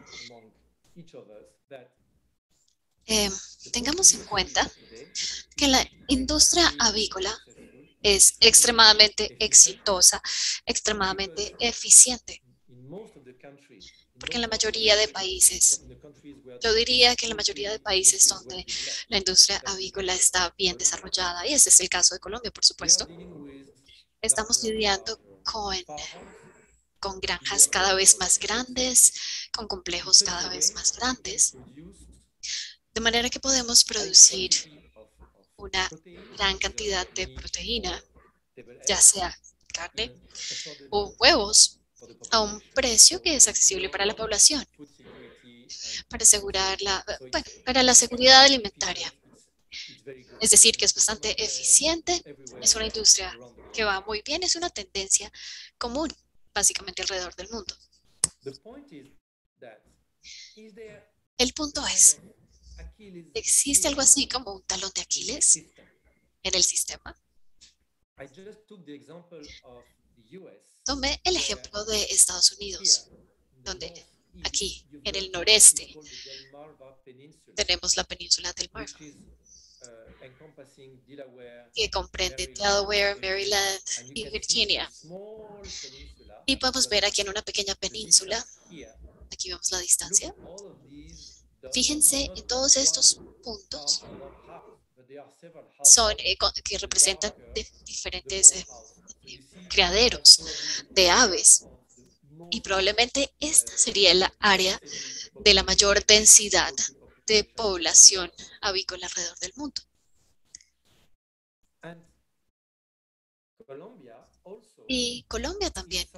tengamos en cuenta que la industria avícola es extremadamente exitosa, extremadamente eficiente. Porque en la mayoría de países, yo diría que en la mayoría de países donde la industria avícola está bien desarrollada, y ese es el caso de Colombia, por supuesto, estamos lidiando con granjas cada vez más grandes, con complejos cada vez más grandes, de manera que podemos producir una gran cantidad de proteína, ya sea carne o huevos, a un precio que es accesible para la población, para asegurar para la seguridad alimentaria. Es decir, que es bastante eficiente, es una industria que va muy bien, es una tendencia común, básicamente alrededor del mundo. El punto es, ¿existe algo así como un talón de Aquiles en el sistema? Tomé el ejemplo de Estados Unidos, donde aquí, en el noreste, tenemos la península del Marfa, que comprende Delaware, Maryland y Virginia. Y podemos ver aquí en una pequeña península, aquí vemos la distancia. Fíjense en todos estos puntos que representan diferentes criaderos de aves. Y probablemente esta sería la área de la mayor densidad de población avícola alrededor del mundo. Y Colombia también,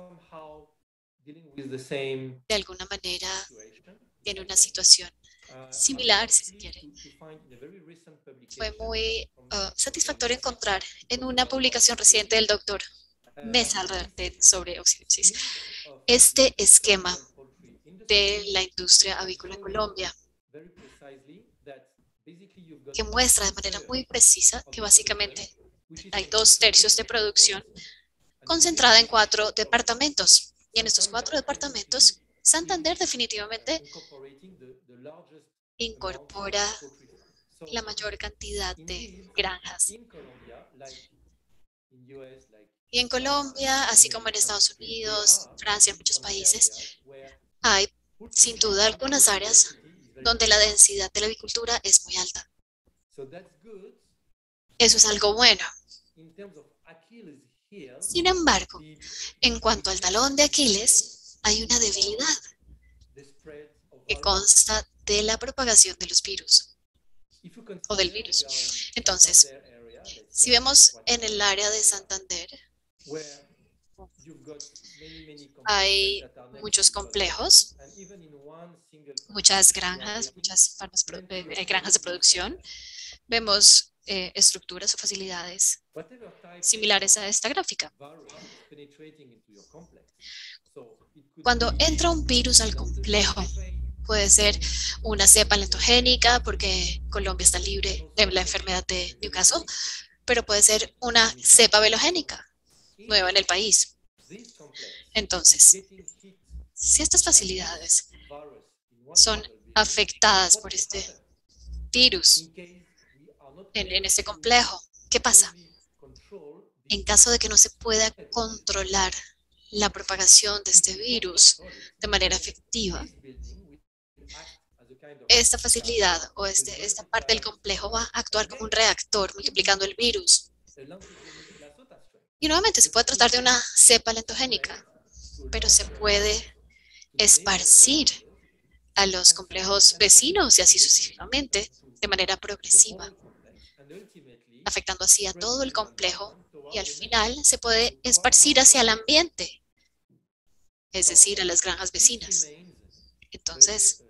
de alguna manera, tiene una situación similar, si se quiere. Fue muy satisfactorio encontrar en una publicación reciente del doctor Mesa sobre oxidopsis este esquema de la industria avícola en Colombia, que muestra de manera muy precisa que básicamente hay 2/3 de producción concentrada en 4 departamentos. Y en estos 4 departamentos, Santander definitivamente incorpora la mayor cantidad de granjas. Y en Colombia, así como en Estados Unidos, Francia, muchos países, hay sin duda algunas áreas donde la densidad de la avicultura es muy alta. Eso es algo bueno. Sin embargo, en cuanto al talón de Aquiles, hay una debilidad que consta de la propagación de los virus o del virus. Entonces, si vemos en el área de Santander, hay muchos complejos, muchas granjas, muchas granjas de producción. Vemos estructuras o facilidades similares a esta gráfica. Cuando entra un virus al complejo, puede ser una cepa lentogénica porque Colombia está libre de la enfermedad de Newcastle, pero puede ser una cepa velogénica nueva en el país. Entonces, si estas facilidades son afectadas por este virus en este complejo, ¿qué pasa? En caso de que no se pueda controlar la propagación de este virus de manera efectiva, esta facilidad o esta parte del complejo va a actuar como un reactor multiplicando el virus. Y nuevamente se puede tratar de una cepa lentogénica, pero se puede esparcir a los complejos vecinos y así sucesivamente de manera progresiva, afectando así a todo el complejo y al final se puede esparcir hacia el ambiente, es decir, a las granjas vecinas. Entonces,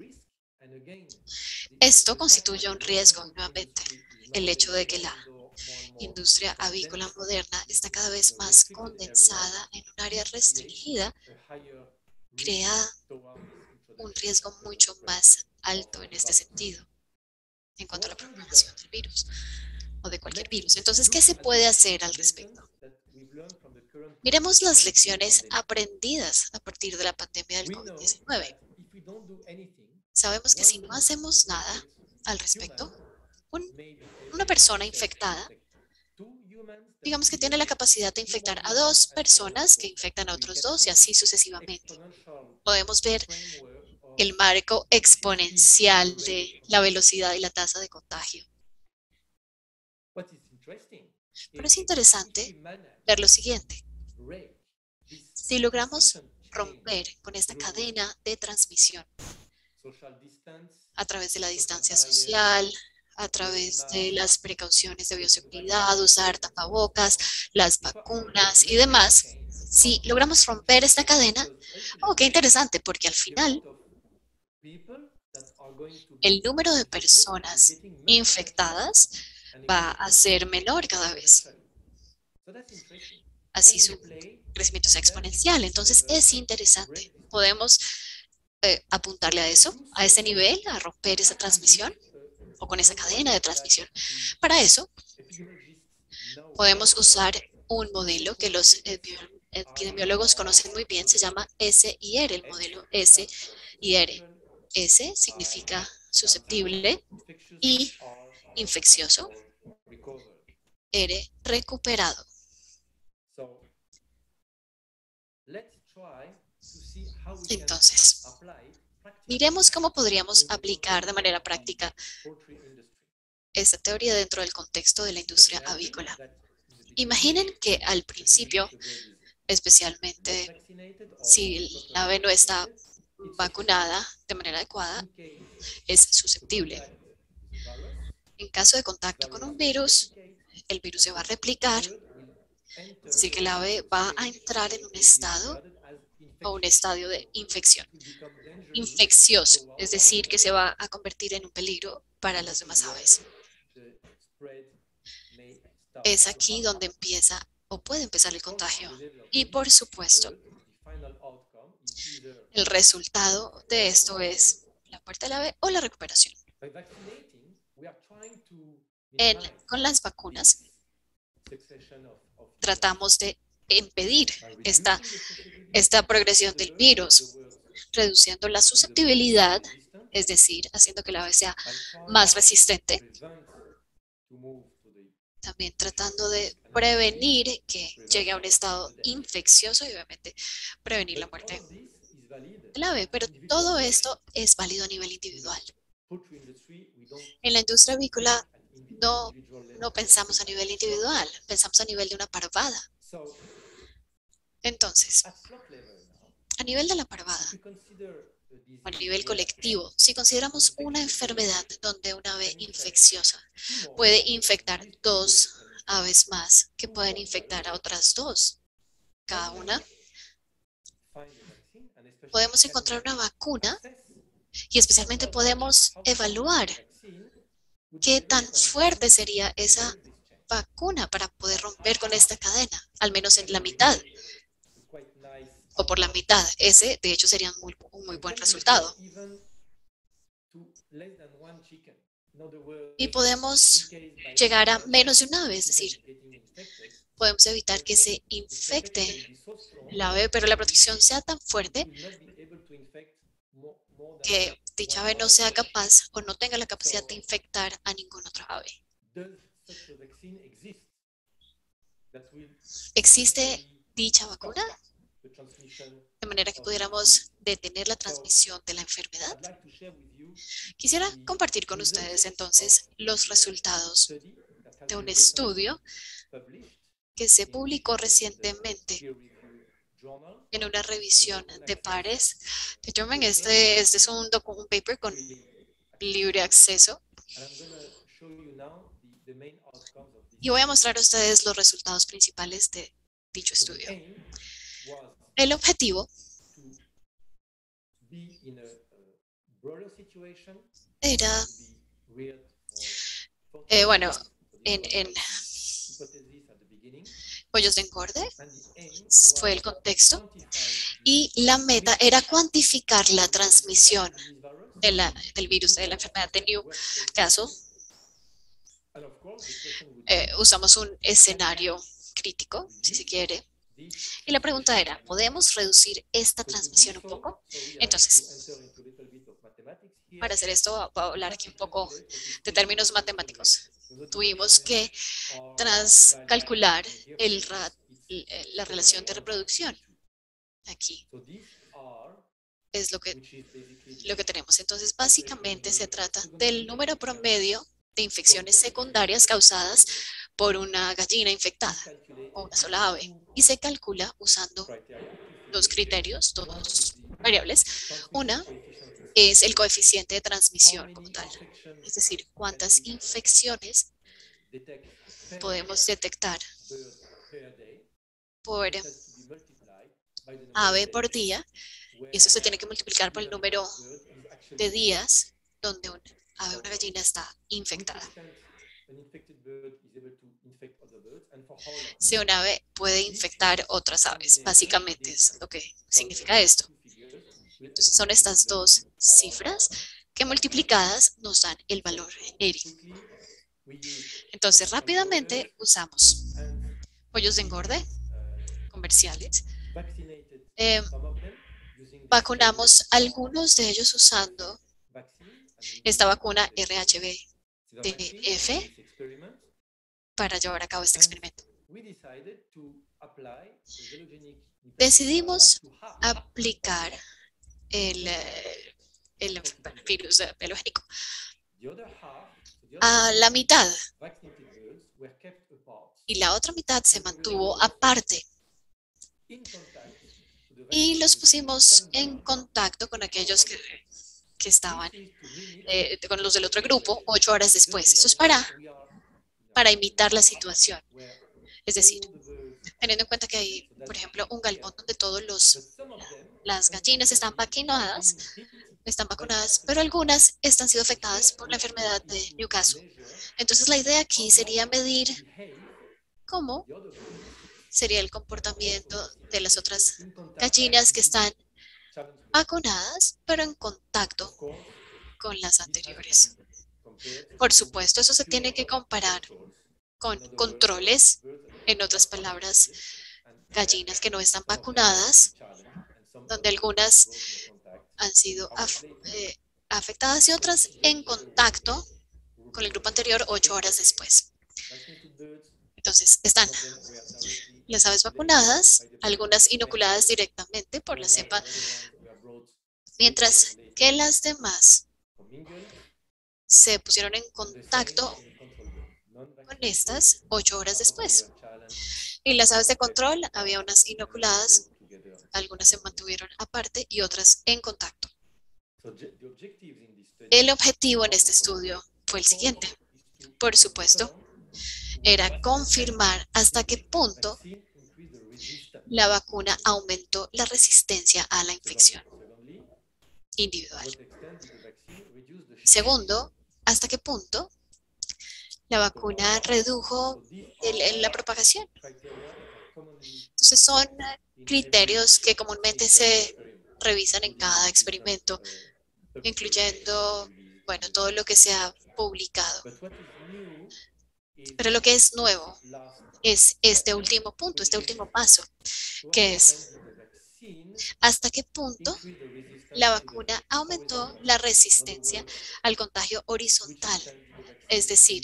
esto constituye un riesgo nuevamente. El hecho de que la industria avícola moderna está cada vez más condensada en un área restringida crea un riesgo mucho más alto en este sentido en cuanto a la propagación del virus o de cualquier virus. Entonces, ¿qué se puede hacer al respecto? Miremos las lecciones aprendidas a partir de la pandemia del COVID-19. Sabemos que si no hacemos nada al respecto, una persona infectada, digamos que tiene la capacidad de infectar a 2 personas que infectan a otros 2 y así sucesivamente. Podemos ver el marco exponencial de la velocidad y la tasa de contagio. Pero es interesante ver lo siguiente. Si logramos romper con esta cadena de transmisión a través de la distancia social, a través de las precauciones de bioseguridad, usar tapabocas, las vacunas y demás, si logramos romper esta cadena, oh, qué interesante, porque al final el número de personas infectadas va a ser menor cada vez. Así su crecimiento es exponencial. Entonces es interesante. Podemos apuntarle a eso, a ese nivel, a romper esa transmisión o con esa cadena de transmisión. Para eso podemos usar un modelo que los epidemiólogos conocen muy bien, se llama SIR, el modelo SIR. S significa susceptible y infeccioso, R recuperado. Entonces, miremos cómo podríamos aplicar de manera práctica esta teoría dentro del contexto de la industria avícola. Imaginen que al principio, especialmente si la ave no está vacunada de manera adecuada, es susceptible. En caso de contacto con un virus, el virus se va a replicar, así que la ave va a entrar en un estado o un estadio de infección. Infeccioso, es decir, que se va a convertir en un peligro para las demás aves. Es aquí donde empieza o puede empezar el contagio. Y por supuesto, el resultado de esto es la muerte del ave o la recuperación. Con las vacunas, tratamos de impedir esta progresión del virus, reduciendo la susceptibilidad, es decir, haciendo que la ave sea más resistente. También tratando de prevenir que llegue a un estado infeccioso y obviamente prevenir la muerte del ave. Pero todo esto es válido a nivel individual. En la industria avícola no pensamos a nivel individual, pensamos a nivel de una parvada. Entonces, a nivel de la parvada, o a nivel colectivo, si consideramos una enfermedad donde una ave infecciosa puede infectar 2 aves más que pueden infectar a otras 2, cada una, podemos encontrar una vacuna y especialmente podemos evaluar ¿Qué tan fuerte sería esa vacuna para poder romper con esta cadena? Al menos en la mitad o por la mitad. Ese, de hecho, sería un muy buen resultado. Y podemos llegar a menos de una ave, es decir, podemos evitar que se infecte la ave, pero la protección sea tan fuerte que dicha ave no sea capaz o no tenga la capacidad de infectar a ninguna otra ave. ¿Existe dicha vacuna? De manera que pudiéramos detener la transmisión de la enfermedad. Quisiera compartir con ustedes entonces los resultados de un estudio que se publicó recientemente en una revisión de pares de German. Este es un paper con libre acceso. Y voy a mostrar a ustedes los resultados principales de dicho estudio. El objetivo era, en pollos de engorde, fue el contexto, y la meta era cuantificar la transmisión del virus, de la enfermedad de Newcastle. Usamos un escenario crítico, si se quiere, y la pregunta era, ¿podemos reducir esta transmisión un poco? Entonces, para hacer esto, voy a hablar aquí un poco de términos matemáticos. Tuvimos que calcular la relación de reproducción. Aquí es lo que tenemos. Entonces, básicamente se trata del número promedio de infecciones secundarias causadas por una gallina infectada o una sola ave. Y se calcula usando dos criterios, dos variables. Una es el coeficiente de transmisión como tal. Es decir, cuántas infecciones podemos detectar por ave por día. Y eso se tiene que multiplicar por el número de días donde una gallina está infectada. Si una ave puede infectar otras aves, básicamente es lo que significa esto. Entonces son estas dos cifras que multiplicadas nos dan el valor ERI. Entonces rápidamente usamos pollos de engorde comerciales. Vacunamos algunos de ellos usando esta vacuna RHBDF para llevar a cabo este experimento. Decidimos aplicar el virus biológico a la mitad y la otra mitad se mantuvo aparte. Y los pusimos en contacto con aquellos que estaban, con los del otro grupo, 8 horas después. Eso es para imitar la situación. Es decir, teniendo en cuenta que hay, por ejemplo, un galpón donde todas las gallinas están vacunadas, pero algunas están siendo afectadas por la enfermedad de Newcastle. Entonces, la idea aquí sería medir cómo sería el comportamiento de las otras gallinas que están vacunadas, pero en contacto con las anteriores. Por supuesto, eso se tiene que comparar con controles, en otras palabras, gallinas que no están vacunadas, donde algunas han sido afectadas y otras en contacto con el grupo anterior 8 horas después. Entonces, están las aves vacunadas, algunas inoculadas directamente por la cepa, mientras que las demás se pusieron en contacto con estas 8 horas después. Y las aves de control, había unas inoculadas, algunas se mantuvieron aparte y otras en contacto. El objetivo en este estudio fue el siguiente. Por supuesto, era confirmar hasta qué punto la vacuna aumentó la resistencia a la infección individual. Segundo, hasta qué punto La vacuna redujo la propagación. Entonces son criterios que comúnmente se revisan en cada experimento, incluyendo, bueno, todo lo que se ha publicado. Pero lo que es nuevo es este último punto, este último paso, que es hasta qué punto la vacuna aumentó la resistencia al contagio horizontal, es decir,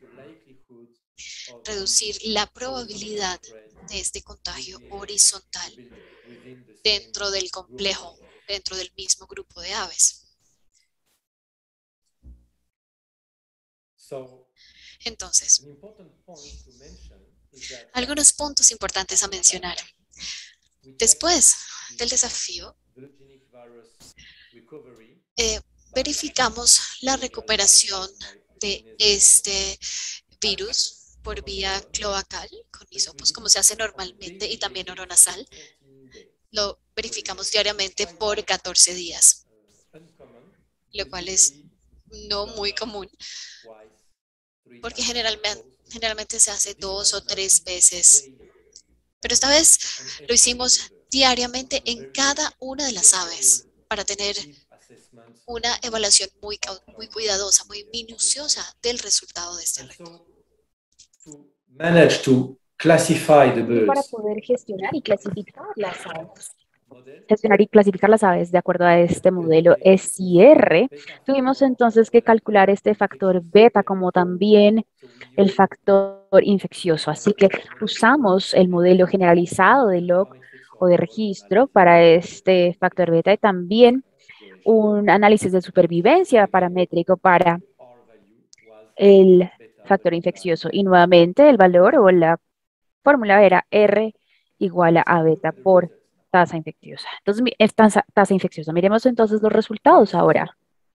reducir la probabilidad de este contagio horizontal dentro del complejo, dentro del mismo grupo de aves. Entonces, algunos puntos importantes a mencionar. Después del desafío, verificamos la recuperación de este virus por vía cloacal con hisopos, como se hace normalmente, y también oronasal. Lo verificamos diariamente por 14 días, lo cual es no muy común, porque generalmente se hace 2 o 3 veces. Pero esta vez lo hicimos diariamente en cada una de las aves para tener una evaluación muy cuidadosa, muy minuciosa del resultado de este reto. Y para poder gestionar y clasificar las aves de acuerdo a este modelo SIR, tuvimos entonces que calcular este factor beta como también el factor infeccioso. Así que usamos el modelo generalizado de log o de registro para este factor beta y también un análisis de supervivencia paramétrico para el factor infeccioso. Y nuevamente el valor o la fórmula era R igual a beta por tasa infecciosa. Entonces, tasa infecciosa. Miremos entonces los resultados ahora.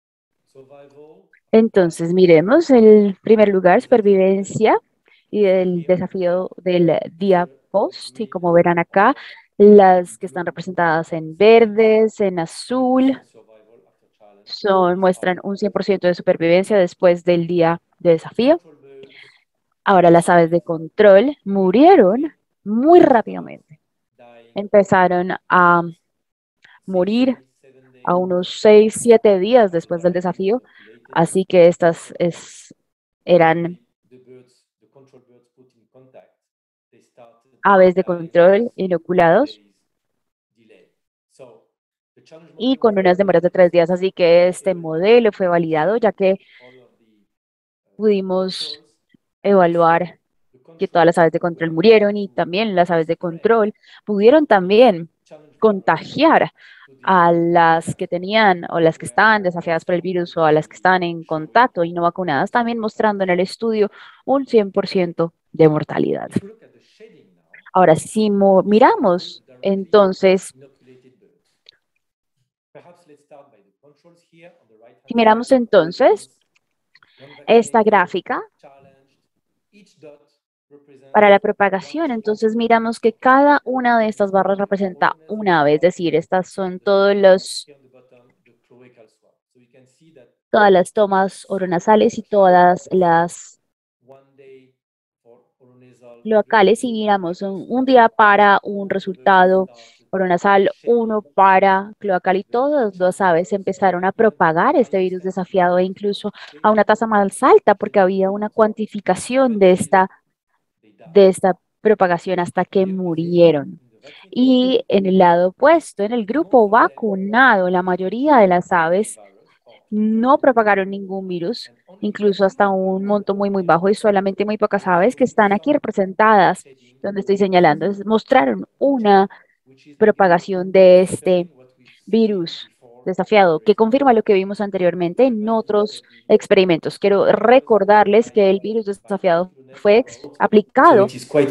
Entonces, miremos el primer lugar, supervivencia y el desafío del día post. Y como verán acá, las que están representadas en verdes, en azul, muestran un 100% de supervivencia después del día de desafío. Ahora las aves de control murieron muy rápidamente. Empezaron a morir a unos 6, 7 días después del desafío. Así que estas eran aves de control inoculados y con unas demoras de 3 días. Así que este modelo fue validado ya que pudimos evaluar que todas las aves de control murieron y también las aves de control pudieron también contagiar a las que tenían o las que estaban desafiadas por el virus o a las que estaban en contacto y no vacunadas, también mostrando en el estudio un 100% de mortalidad. Ahora, si miramos entonces, esta gráfica para la propagación, entonces miramos que cada una de estas barras representa una ave, es decir, estas son todas las tomas oronasales y todas las locales, y miramos un día para un resultado oronasal, uno para cloacal, y todas las aves empezaron a propagar este virus desafiado e incluso a una tasa más alta porque había una cuantificación de esta propagación hasta que murieron. Y en el lado opuesto, en el grupo vacunado, la mayoría de las aves no propagaron ningún virus, incluso hasta un monto muy, muy bajo, y solamente muy pocas aves que están aquí representadas, donde estoy señalando, mostraron una propagación de este virus desafiado, que confirma lo que vimos anteriormente en otros experimentos. Quiero recordarles que el virus desafiado fue aplicado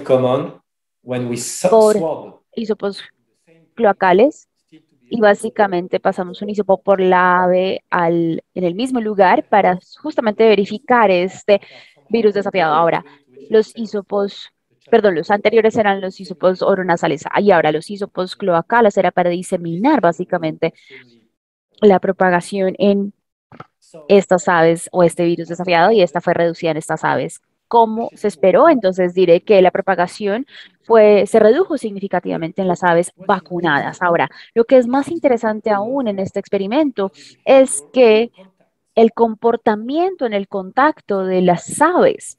por hisopos cloacales y básicamente pasamos un hisopo por la ave en el mismo lugar para justamente verificar este virus desafiado. Ahora, los anteriores eran los hisopos oronasales y ahora los hisopos cloacales era para diseminar básicamente la propagación en estas aves o este virus desafiado y esta fue reducida en estas aves. ¿Cómo se esperó? Entonces diré que la propagación se redujo significativamente en las aves vacunadas. Ahora, lo que es más interesante aún en este experimento es que el comportamiento en el contacto de las aves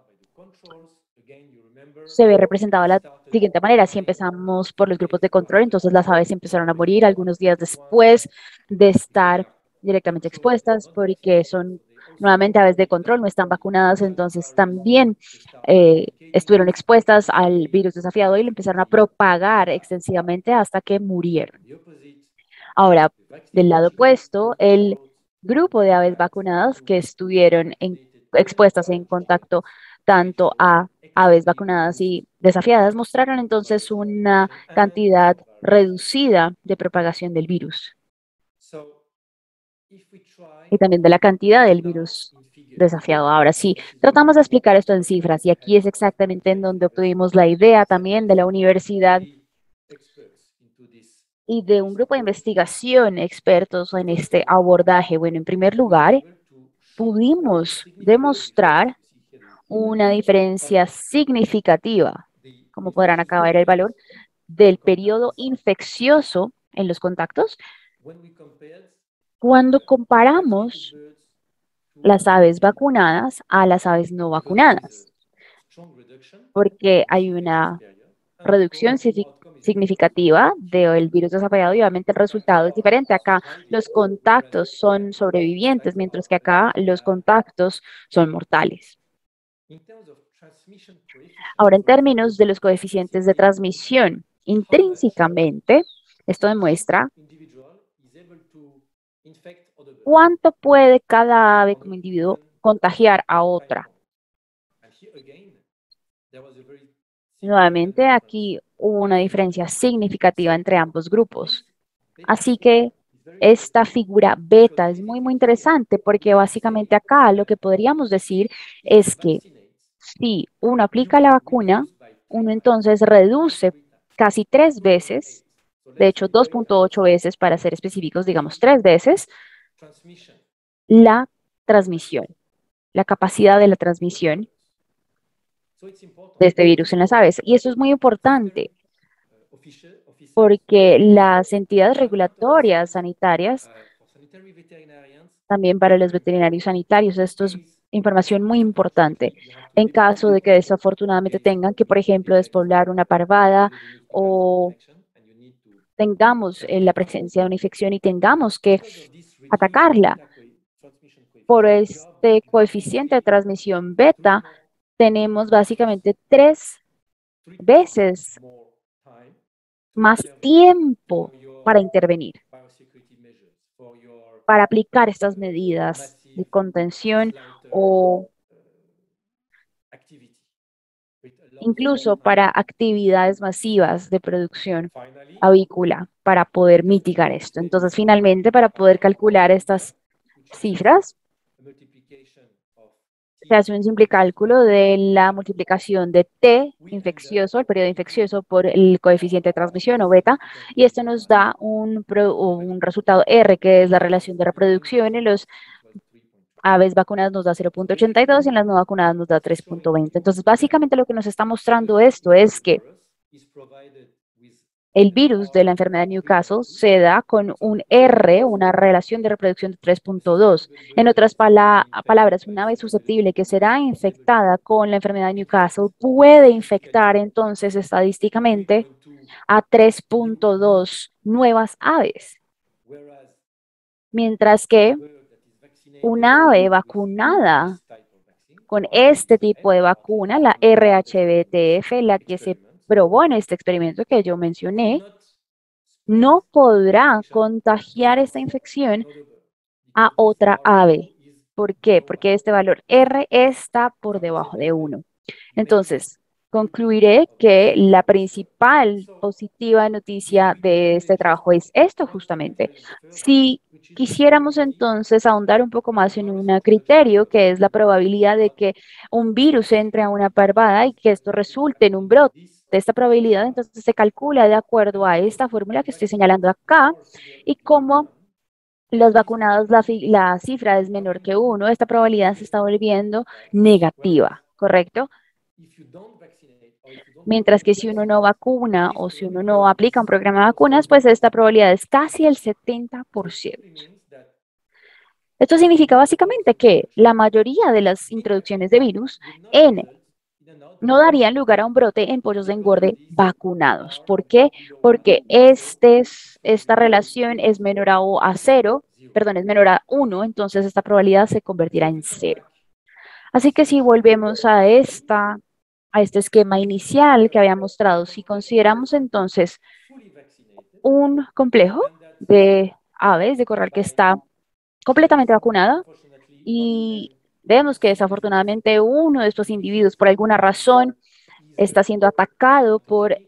se ve representado de la siguiente manera. Si empezamos por los grupos de control, entonces las aves empezaron a morir algunos días después de estar directamente expuestas, porque son nuevamente aves de control, no están vacunadas, entonces también estuvieron expuestas al virus desafiador y lo empezaron a propagar extensivamente hasta que murieron. Ahora, del lado opuesto, el grupo de aves vacunadas que estuvieron expuestas en contacto tanto a aves vacunadas y desafiadas mostraron entonces una cantidad reducida de propagación del virus y también de la cantidad del virus desafiado. Ahora sí, tratamos de explicar esto en cifras y aquí es exactamente en donde obtuvimos la idea también de la universidad y de un grupo de investigación expertos en este abordaje. Bueno, en primer lugar, pudimos demostrar una diferencia significativa, como podrán acá ver el valor, del periodo infeccioso en los contactos cuando comparamos las aves vacunadas a las aves no vacunadas, porque hay una reducción significativa del virus desafiado y obviamente el resultado es diferente. Acá los contactos son sobrevivientes, mientras que acá los contactos son mortales. Ahora, en términos de los coeficientes de transmisión, intrínsecamente, esto demuestra cuánto puede cada ave como individuo contagiar a otra. Nuevamente, aquí hubo una diferencia significativa entre ambos grupos. Así que esta figura beta es muy interesante porque básicamente acá lo que podríamos decir es que si uno aplica la vacuna, uno entonces reduce casi 3 veces, de hecho 2.8 veces para ser específicos, digamos 3 veces, la transmisión, la capacidad de la transmisión de este virus en las aves. Y eso es muy importante porque las entidades regulatorias sanitarias, también para los veterinarios sanitarios, esto es información muy importante en caso de que desafortunadamente tengan que, por ejemplo, despoblar una parvada o tengamos la presencia de una infección y tengamos que atacarla. Por este coeficiente de transmisión beta, tenemos básicamente 3 veces más tiempo para intervenir, para aplicar estas medidas de contención o incluso para actividades masivas de producción avícola para poder mitigar esto. Entonces, finalmente, para poder calcular estas cifras, se hace un simple cálculo de la multiplicación de T infeccioso, el periodo infeccioso, por el coeficiente de transmisión o beta, y esto nos da un resultado R, que es la relación de reproducción, y los aves vacunadas nos da 0.82 y en las no vacunadas nos da 3.20. Entonces, básicamente lo que nos está mostrando esto es que el virus de la enfermedad de Newcastle se da con un R, una relación de reproducción de 3.2. En otras palabras, una ave susceptible que será infectada con la enfermedad de Newcastle puede infectar entonces estadísticamente a 3.2 nuevas aves. Mientras que una ave vacunada con este tipo de vacuna, la RHBTF, la que se probó en este experimento que yo mencioné, no podrá contagiar esta infección a otra ave. ¿Por qué? Porque este valor R está por debajo de 1. Entonces, concluiré que la principal positiva noticia de este trabajo es esto justamente. Si quisiéramos entonces ahondar un poco más en un criterio que es la probabilidad de que un virus entre a una parvada y que esto resulte en un brote de esta probabilidad, entonces se calcula de acuerdo a esta fórmula que estoy señalando acá y cómo los vacunados la cifra es menor que 1, esta probabilidad se está volviendo negativa, ¿correcto? Mientras que si uno no vacuna o si uno no aplica un programa de vacunas, pues esta probabilidad es casi el 70%. Esto significa básicamente que la mayoría de las introducciones de virus no darían lugar a un brote en pollos de engorde vacunados. ¿Por qué? Porque esta relación es menor a 0, perdón, es menor a 1, entonces esta probabilidad se convertirá en 0. Así que si volvemos a este esquema inicial que había mostrado, si consideramos entonces un complejo de aves de corral que está completamente vacunada y vemos que desafortunadamente uno de estos individuos por alguna razón está siendo atacado por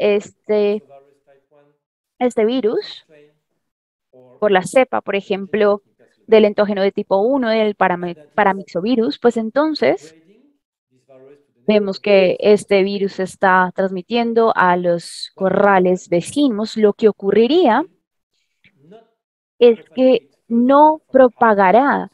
este virus, por la cepa, por ejemplo, del entógeno de tipo 1 del paramyxovirus, pues entonces vemos que este virus se está transmitiendo a los corrales vecinos. Lo que ocurriría es que no propagará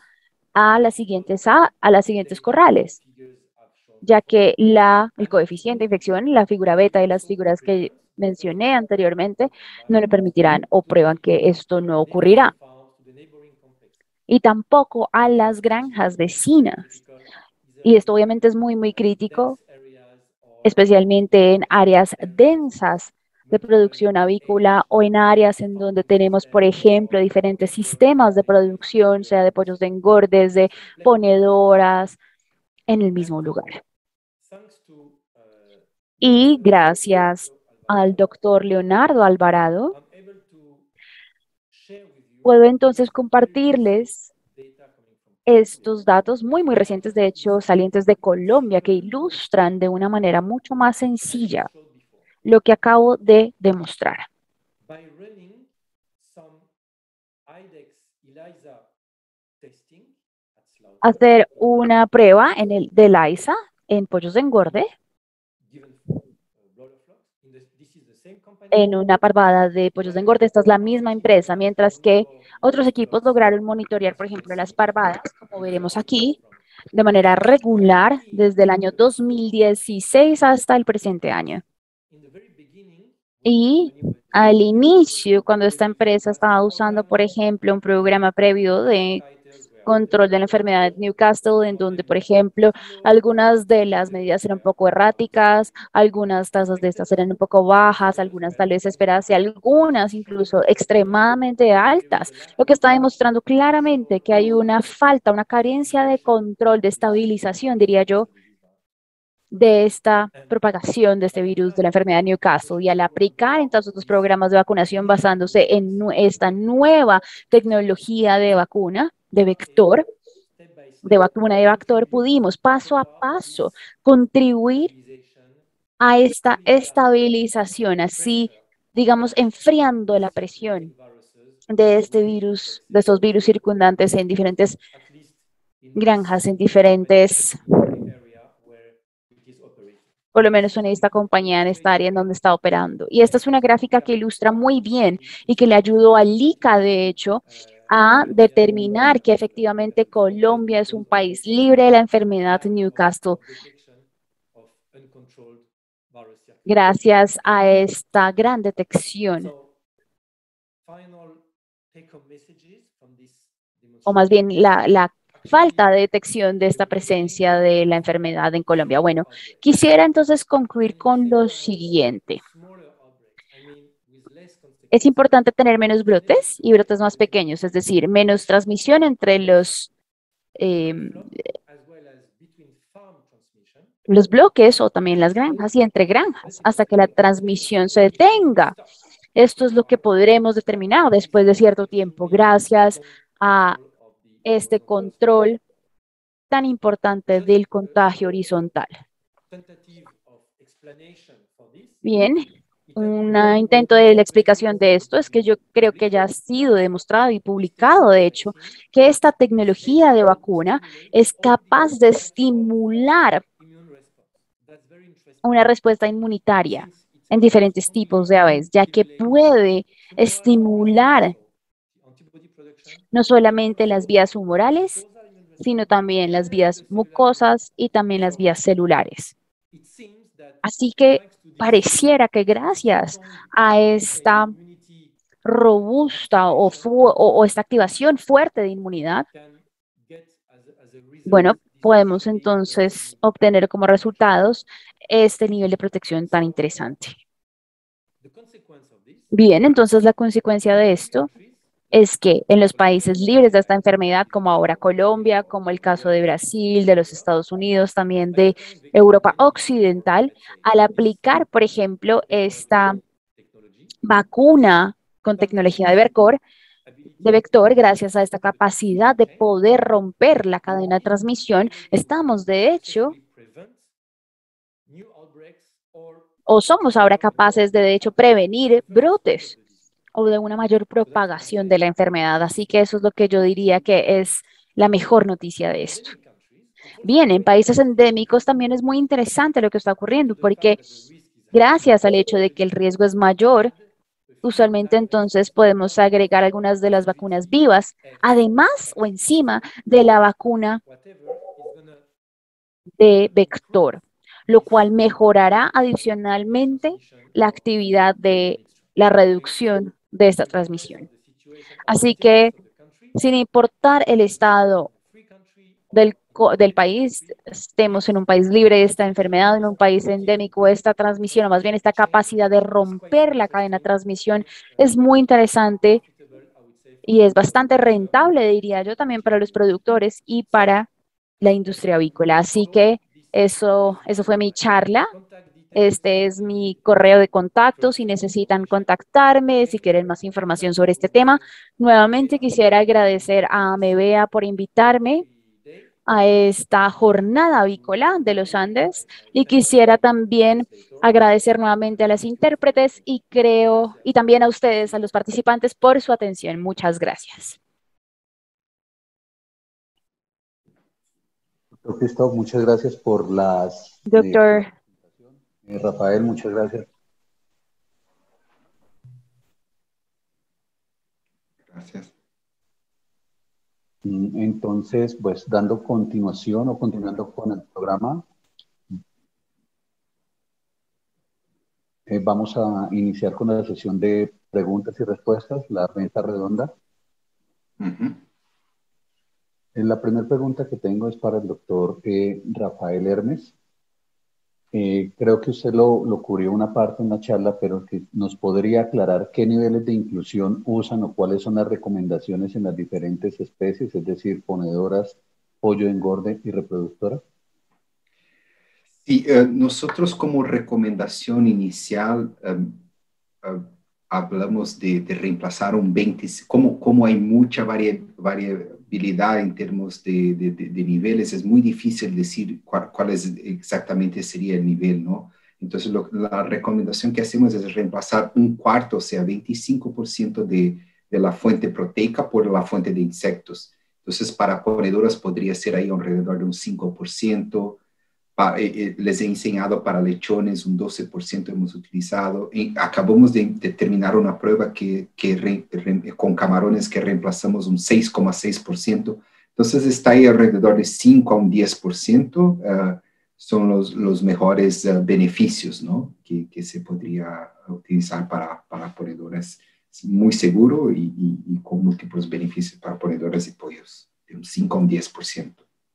a las siguientes corrales, ya que el coeficiente de infección, la figura beta y las figuras que mencioné anteriormente no le permitirán o prueban que esto no ocurrirá. Y tampoco a las granjas vecinas. Y esto obviamente es muy, muy crítico, especialmente en áreas densas de producción avícola o en áreas en donde tenemos, por ejemplo, diferentes sistemas de producción, sea de pollos de engordes, de ponedoras, en el mismo lugar. Y gracias al doctor Leonardo Alvarado, puedo entonces compartirles estos datos muy, muy recientes, de hecho, salientes de Colombia, que ilustran de una manera mucho más sencilla lo que acabo de demostrar. Hacer una prueba de ELISA en pollos de engorde en una parvada de pollos de engorde. Esta es la misma empresa, mientras que otros equipos lograron monitorear, por ejemplo, las parvadas, como veremos aquí, de manera regular desde el año 2016 hasta el presente año. Y al inicio, cuando esta empresa estaba usando, por ejemplo, un programa previo de control de la enfermedad de Newcastle, en donde, por ejemplo, algunas de las medidas eran un poco erráticas, algunas tasas de estas eran un poco bajas, algunas tal vez esperadas y algunas incluso extremadamente altas, lo que está demostrando claramente que hay una falta, una carencia de control, de estabilización, diría yo, de esta propagación de este virus de la enfermedad de Newcastle. Y al aplicar entonces los programas de vacunación basándose en esta nueva tecnología de vacuna, de vector, pudimos paso a paso contribuir a esta estabilización, así, digamos, enfriando la presión de de estos virus circundantes en diferentes granjas, en diferentes, por lo menos en esta compañía, en esta área en donde está operando. Y esta es una gráfica que ilustra muy bien y que le ayudó al ICA, de hecho, a determinar que efectivamente Colombia es un país libre de la enfermedad de Newcastle gracias a esta gran detección, o más bien la falta de detección de esta presencia de la enfermedad en Colombia. Bueno, quisiera entonces concluir con lo siguiente. Es importante tener menos brotes y brotes más pequeños, es decir, menos transmisión entre los bloques o también las granjas y entre granjas hasta que la transmisión se detenga. Esto es lo que podremos determinar después de cierto tiempo, gracias a este control tan importante del contagio horizontal. Bien, un intento de la explicación de esto es que yo creo que ya ha sido demostrado y publicado, de hecho, que esta tecnología de vacuna es capaz de estimular una respuesta inmunitaria en diferentes tipos de aves, ya que puede estimular no solamente las vías humorales, sino también las vías mucosas y también las vías celulares. Así que pareciera que gracias a esta robusta o esta activación fuerte de inmunidad, bueno, podemos entonces obtener como resultados este nivel de protección tan interesante. Bien, entonces la consecuencia de esto es que en los países libres de esta enfermedad, como ahora Colombia, como el caso de Brasil, de los Estados Unidos, también de Europa Occidental, al aplicar, por ejemplo, esta vacuna con tecnología de vector, gracias a esta capacidad de poder romper la cadena de transmisión, estamos de hecho, o somos ahora capaces de hecho prevenir brotes o de una mayor propagación de la enfermedad. Así que eso es lo que yo diría que es la mejor noticia de esto. Bien, en países endémicos también es muy interesante lo que está ocurriendo, porque gracias al hecho de que el riesgo es mayor, usualmente entonces podemos agregar algunas de las vacunas vivas, además o encima de la vacuna de vector, lo cual mejorará adicionalmente la actividad de la reducción de esta transmisión. Así que, sin importar el estado del país, estemos en un país libre de esta enfermedad, en un país endémico, esta transmisión, o más bien esta capacidad de romper la cadena de transmisión, es muy interesante y es bastante rentable, diría yo, también para los productores y para la industria avícola. Así que eso fue mi charla. Este es mi correo de contacto si necesitan contactarme, si quieren más información sobre este tema. Nuevamente quisiera agradecer a Amevea por invitarme a esta jornada avícola de los Andes y quisiera también agradecer nuevamente a las intérpretes y también a ustedes, a los participantes, por su atención. Muchas gracias. Doctor Christoph, muchas gracias por las... Doctor. Rafael, muchas gracias. Gracias. Entonces, pues dando continuación o continuando con el programa, vamos a iniciar con la sesión de preguntas y respuestas, la mesa redonda. La primera pregunta que tengo es para el doctor Rafael Hermes. Creo que usted lo cubrió una parte en la charla, pero que nos podría aclarar qué niveles de inclusión usan o cuáles son las recomendaciones en las diferentes especies, es decir, ponedoras, pollo de engorde y reproductora. Sí, nosotros como recomendación inicial hablamos de reemplazar un 20, como hay mucha variabilidad en términos de niveles, es muy difícil decir cuál es exactamente sería el nivel, ¿no? Entonces, la recomendación que hacemos es reemplazar un cuarto, o sea, 25% de la fuente proteica por la fuente de insectos. Entonces, para ponedoras podría ser ahí alrededor de un 5%. Les he enseñado para lechones, un 12% hemos utilizado. Acabamos de terminar una prueba con camarones que reemplazamos un 6,6%. Entonces está ahí alrededor de 5 a un 10%. Son los mejores beneficios, ¿no? que se podría utilizar para ponedoras. Es muy seguro y con múltiples beneficios para ponedoras y pollos, de un 5 a un 10%.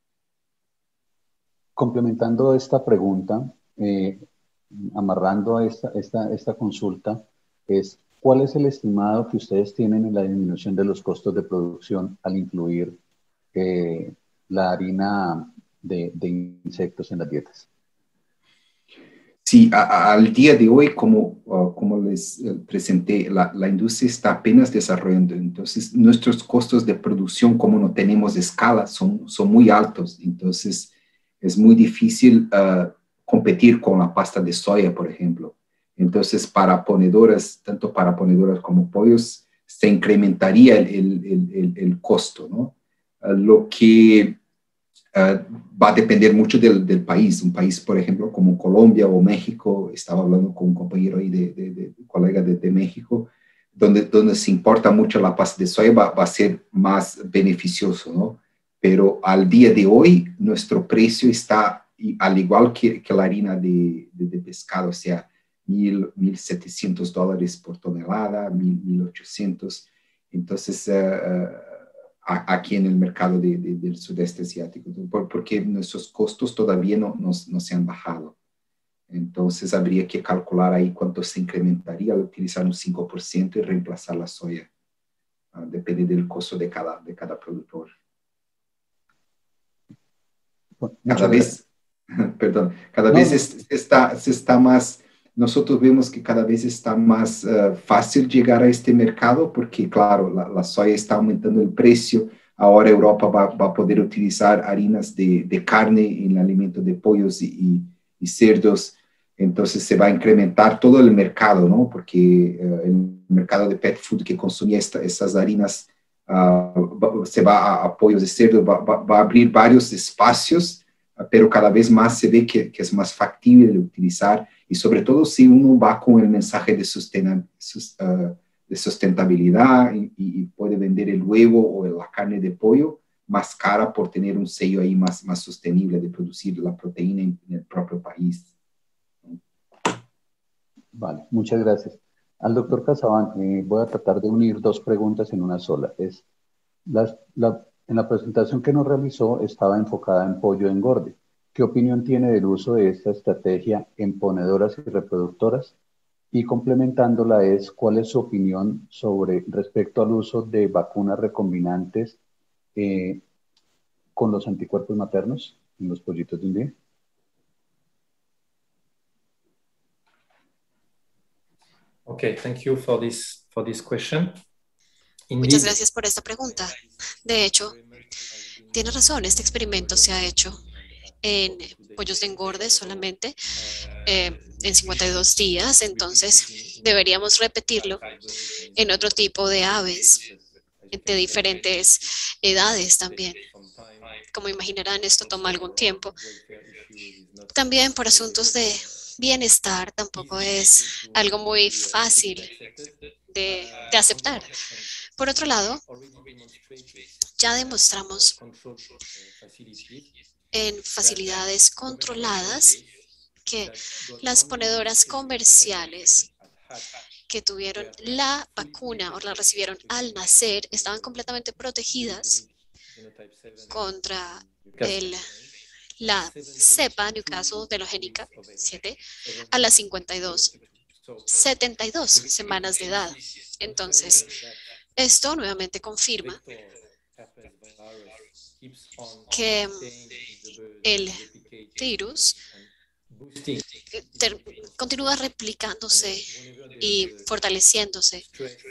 Complementando esta pregunta, amarrando a esta consulta, ¿cuál es el estimado que ustedes tienen en la disminución de los costos de producción al incluir la harina de insectos en las dietas? Sí, al día de hoy, como les presenté, la industria está apenas desarrollando. Entonces, nuestros costos de producción, como no tenemos escala, son muy altos. Entonces, es muy difícil competir con la pasta de soya, por ejemplo. Entonces, para ponedoras, tanto para ponedoras como pollos, se incrementaría el costo, ¿no? Lo que va a depender mucho del país. Un país, por ejemplo, como Colombia o México, estaba hablando con un compañero ahí colega de México, donde se importa mucho la pasta de soya va a ser más beneficioso, ¿no? Pero al día de hoy, nuestro precio está, al igual que la harina de pescado, o sea, $1,700 por tonelada, 1,800. Entonces, aquí en el mercado del sudeste asiático, porque nuestros costos todavía no se han bajado. Entonces, habría que calcular ahí cuánto se incrementaría al utilizar un 5% y reemplazar la soya. Depende del costo de cada productor. Cada vez, perdón, cada vez se está más, nosotros vemos que cada vez está más fácil llegar a este mercado porque, claro, la soya está aumentando el precio. Ahora Europa va a poder utilizar harinas de carne en el alimento de pollos y cerdos. Entonces se va a incrementar todo el mercado, ¿no? Porque el mercado de pet food que consumía estas harinas se va a pollos de cerdo, va a abrir varios espacios, pero cada vez más se ve que es más factible de utilizar y sobre todo si uno va con el mensaje de sustentabilidad y puede vender el huevo o la carne de pollo más cara por tener un sello ahí más sostenible de producir la proteína en el propio país. Vale, muchas gracias. Al doctor Casabán, voy a tratar de unir dos preguntas en una sola. En la presentación que nos realizó estaba enfocada en pollo engorde. ¿Qué opinión tiene del uso de esta estrategia en ponedoras y reproductoras? Y complementándola ¿cuál es su opinión respecto al uso de vacunas recombinantes con los anticuerpos maternos en los pollitos de un día? Okay, thank you for this question. Muchas gracias por esta pregunta. De hecho, tiene razón, este experimento se ha hecho en pollos de engorde solamente en 52 días, entonces deberíamos repetirlo en otro tipo de aves de diferentes edades también. Como imaginarán, esto toma algún tiempo. También por asuntos de bienestar tampoco es algo muy fácil de aceptar. Por otro lado, ya demostramos en facilidades controladas que las ponedoras comerciales que tuvieron la vacuna o la recibieron al nacer estaban completamente protegidas contra la cepa Newcastle velogénica 7 a las 72 semanas de edad. Entonces, esto nuevamente confirma que el virus continúa replicándose y fortaleciéndose.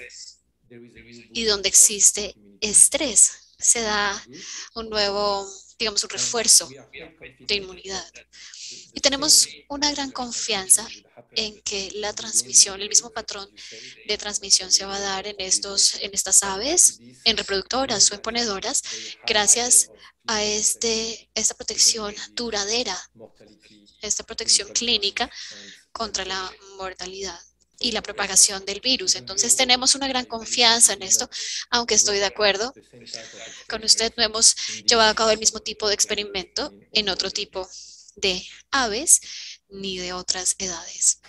Y donde existe estrés, se da un nuevo, digamos, un refuerzo de inmunidad. Y tenemos una gran confianza en que la transmisión, el mismo patrón de transmisión se va a dar en estas aves, en reproductoras o en ponedoras, gracias a esta protección duradera, esta protección clínica contra la mortalidad y la propagación del virus. Entonces tenemos una gran confianza en esto, aunque estoy de acuerdo con usted, no hemos llevado a cabo el mismo tipo de experimento en otro tipo de aves ni de otras edades.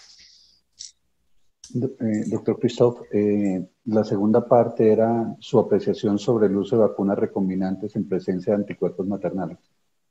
Doctor Christophe, la segunda parte era su apreciación sobre el uso de vacunas recombinantes en presencia de anticuerpos maternales.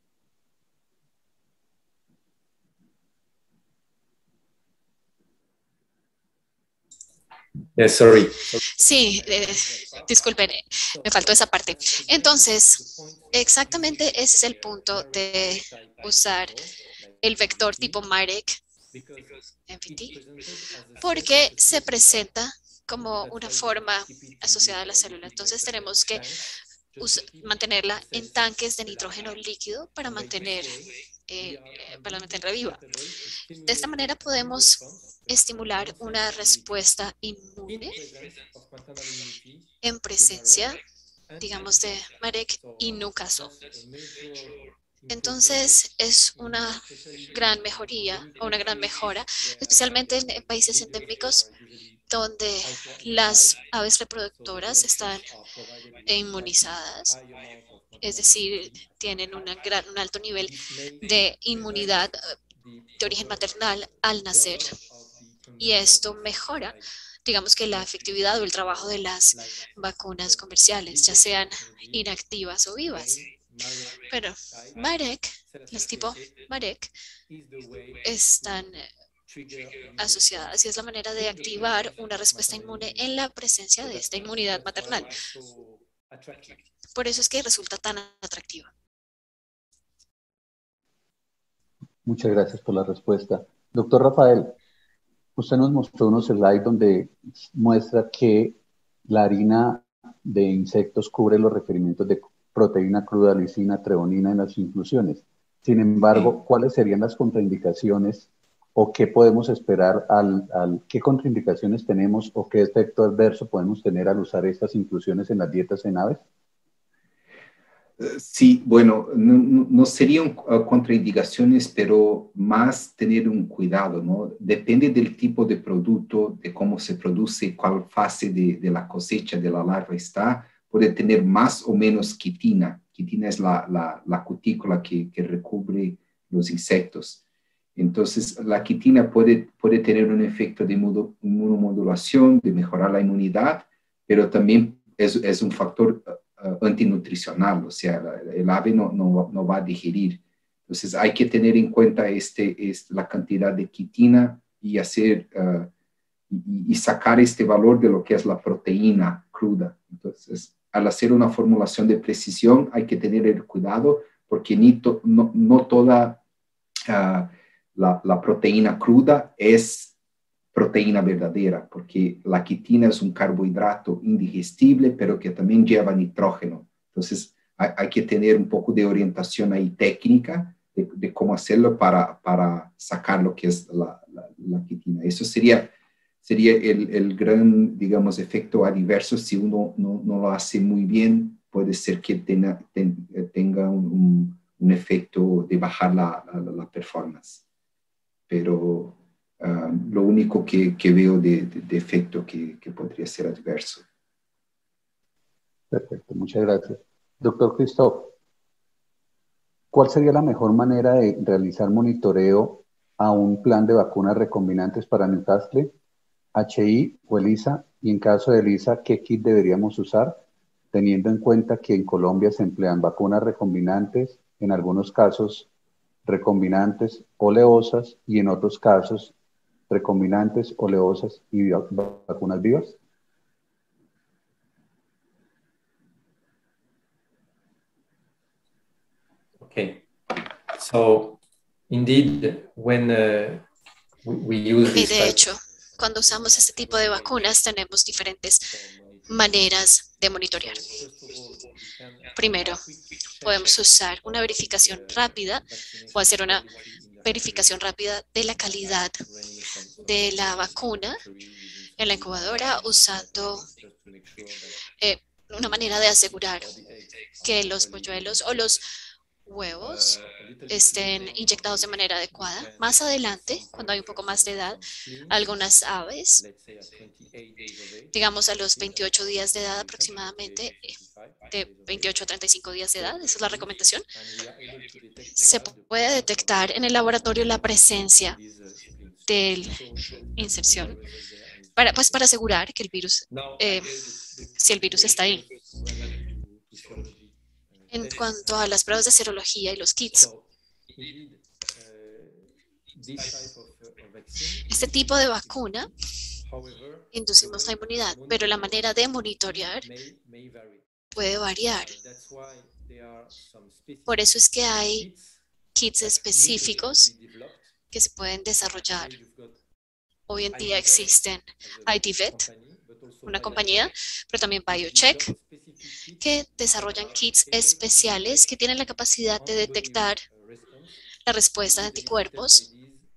Sorry. Sí, disculpen, me faltó esa parte. Entonces, exactamente ese es el punto de usar el vector tipo Marek MVT, porque se presenta como una forma asociada a la célula. Entonces tenemos que mantenerla en tanques de nitrógeno líquido para mantenerla viva. De esta manera podemos estimular una respuesta inmune en presencia, digamos, de Marek y Newcastle. Entonces es una gran mejoría o una gran mejora, especialmente en países endémicos donde las aves reproductoras están inmunizadas, es decir, tienen un alto nivel de inmunidad de origen maternal al nacer, y esto mejora, digamos que la efectividad o el trabajo de las vacunas comerciales, ya sean inactivas o vivas. Pero las tipo Marek, están asociadas y es la manera de activar una respuesta inmune en la presencia de esta inmunidad maternal. Por eso es que resulta tan atractiva. Muchas gracias por la respuesta. Doctor Rafael, usted nos mostró unos slides donde muestra que la harina de insectos cubre los requerimientos de proteína cruda, lisina, treonina en las infusiones. Sin embargo, ¿cuáles serían las contraindicaciones o qué podemos esperar qué contraindicaciones tenemos o qué efecto adverso podemos tener al usar estas inclusiones en las dietas en aves? Sí, bueno, no serían contraindicaciones, pero más tener un cuidado, ¿no? Depende del tipo de producto, de cómo se produce, cuál fase de la cosecha de la larva está, puede tener más o menos quitina. Quitina es la cutícula que recubre los insectos. Entonces, la quitina puede tener un efecto de inmunomodulación, de mejorar la inmunidad, pero también es un factor antinutricional, o sea, el ave no va a digerir. Entonces hay que tener en cuenta la cantidad de quitina y y sacar este valor de lo que es la proteína cruda. Entonces, al hacer una formulación de precisión hay que tener el cuidado porque no toda la proteína cruda es proteína verdadera, porque la quitina es un carbohidrato indigestible, pero que también lleva nitrógeno. Entonces, hay que tener un poco de orientación ahí técnica de cómo hacerlo para sacar lo que es la quitina. Eso sería el gran, digamos, efecto adverso. Si uno no lo hace muy bien, puede ser que tenga un efecto de bajar la performance. Pero lo único que veo de efecto que podría ser adverso. Perfecto, muchas gracias. Doctor Christoph, ¿cuál sería la mejor manera de realizar monitoreo a un plan de vacunas recombinantes para Newcastle, HI o ELISA? Y en caso de ELISA, ¿qué kit deberíamos usar? Teniendo en cuenta que en Colombia se emplean vacunas recombinantes, en algunos casos recombinantes oleosas y en otros casos recombinantes oleosas y vacunas vivas. Okay, so indeed, when we use Y this de type, hecho, cuando usamos este tipo de vacunas, tenemos diferentes maneras de monitorear. Primero, podemos usar una verificación rápida o hacer una verificación rápida de la calidad de la vacuna en la incubadora usando una manera de asegurar que los polluelos o los huevos estén inyectados de manera adecuada. Más adelante, cuando hay un poco más de edad, algunas aves, digamos a los 28 días de edad aproximadamente, de 28 a 35 días de edad, esa es la recomendación, se puede detectar en el laboratorio la presencia de inserción para asegurar que el virus, si el virus está ahí. En cuanto a las pruebas de serología y los kits, este tipo de vacuna inducimos la inmunidad, pero la manera de monitorear puede variar. Por eso es que hay kits específicos que se pueden desarrollar. Hoy en día existen IDVET, una compañía, pero también BioCheck, que desarrollan kits especiales que tienen la capacidad de detectar la respuesta de anticuerpos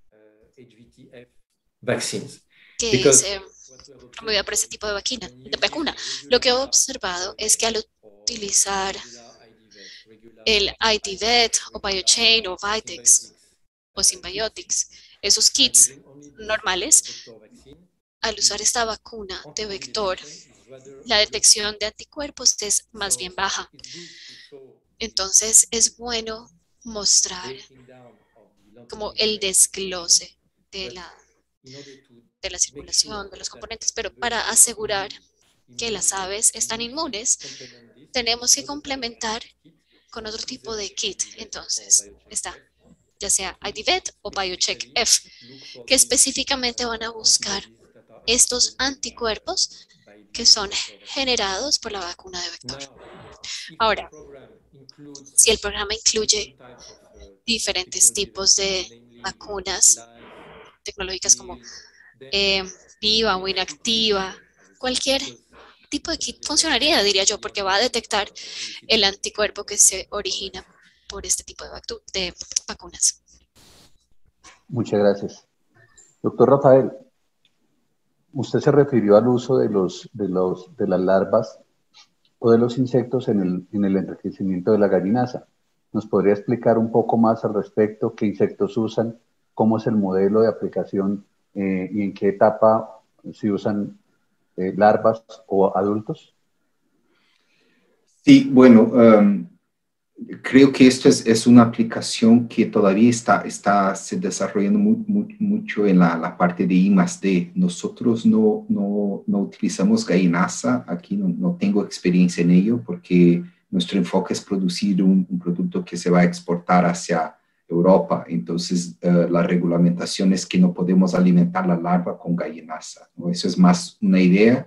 que es promovida por este tipo de vacuna. Lo que he observado es que al utilizar el IDVET o BioChain o Vitex o Symbiotics, esos kits normales al usar esta vacuna de vector, la detección de anticuerpos es más bien baja. Entonces es bueno mostrar como el desglose de la circulación, de los componentes, pero para asegurar que las aves están inmunes, tenemos que complementar con otro tipo de kit. Entonces está ya sea IDVET o BioCheck F, que específicamente van a buscar estos anticuerpos que son generados por la vacuna de vector. Ahora, si el programa incluye diferentes tipos de vacunas tecnológicas como viva o inactiva, cualquier tipo de kit funcionaría, diría yo, porque va a detectar el anticuerpo que se origina por este tipo de vacunas. Muchas gracias. Doctor Rafael, usted se refirió al uso de las larvas o de los insectos en el enriquecimiento de la gallinaza. ¿Nos podría explicar un poco más al respecto? ¿Qué insectos usan? ¿Cómo es el modelo de aplicación y en qué etapa se usan larvas o adultos? Sí, bueno, creo que esto es una aplicación que todavía está se desarrollando mucho en la parte de I+D. Nosotros no utilizamos gallinaza, aquí no tengo experiencia en ello porque nuestro enfoque es producir un producto que se va a exportar hacia Europa. Entonces, la regulamentación es que no podemos alimentar la larva con gallinaza, ¿no? Eso es más una idea.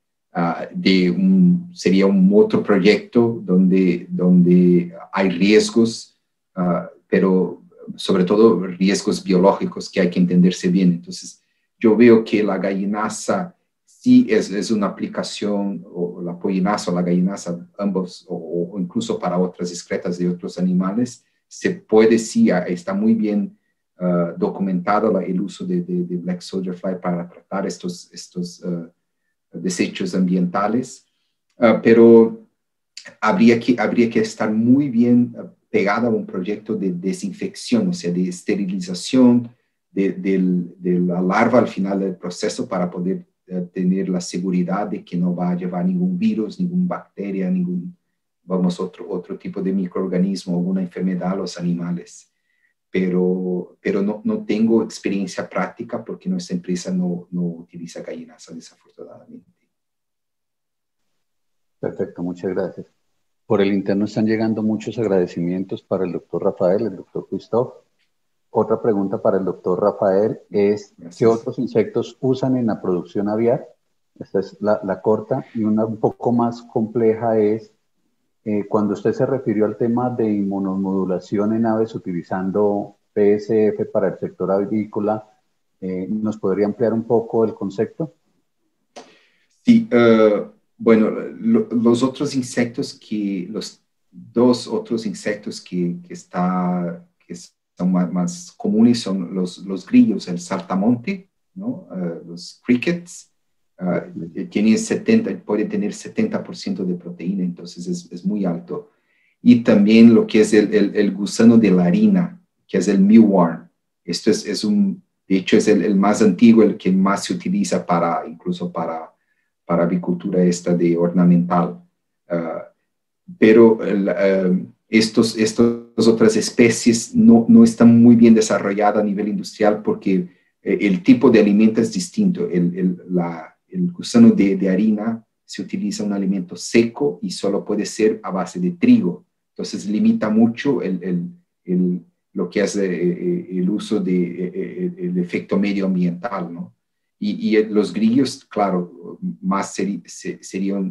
Sería un otro proyecto donde hay riesgos, pero sobre todo riesgos biológicos que hay que entenderse bien. Entonces, yo veo que la gallinaza sí es una aplicación, o la pollinaza o la gallinaza, ambos, o incluso para otras excretas de otros animales, se puede, sí, está muy bien documentado el uso de Black Soldier Fly para tratar estos desechos ambientales, pero habría que estar muy bien pegada a un proyecto de desinfección, o sea, de esterilización de la larva al final del proceso para poder tener la seguridad de que no va a llevar ningún virus, ninguna bacteria, otro tipo de microorganismo, alguna enfermedad a los animales. Pero no tengo experiencia práctica porque nuestra empresa no utiliza gallinaza, desafortunadamente. Perfecto, muchas gracias. Por el interno están llegando muchos agradecimientos para el doctor Rafael, el doctor Christophe. Otra pregunta para el doctor Rafael es, Gracias. ¿qué otros insectos usan en la producción aviar? Esta es la corta, y una un poco más compleja es, cuando usted se refirió al tema de inmunomodulación en aves utilizando PSF para el sector avícola, ¿nos podría ampliar un poco el concepto? Sí, bueno, los otros insectos los dos otros insectos que son más comunes son los grillos, el saltamonte, ¿no? Los crickets, puede tener 70% de proteína, entonces es muy alto. Y también lo que es el gusano de la harina, que es el mealworm. Esto de hecho, es el más antiguo, el que más se utiliza incluso para avicultura esta de ornamental. Pero estas otras especies no están muy bien desarrolladas a nivel industrial porque el tipo de alimento es distinto. El gusano de harina se utiliza un alimento seco y solo puede ser a base de trigo. Entonces limita mucho lo que es el uso el efecto medioambiental, ¿no? Y los grillos, claro, más serían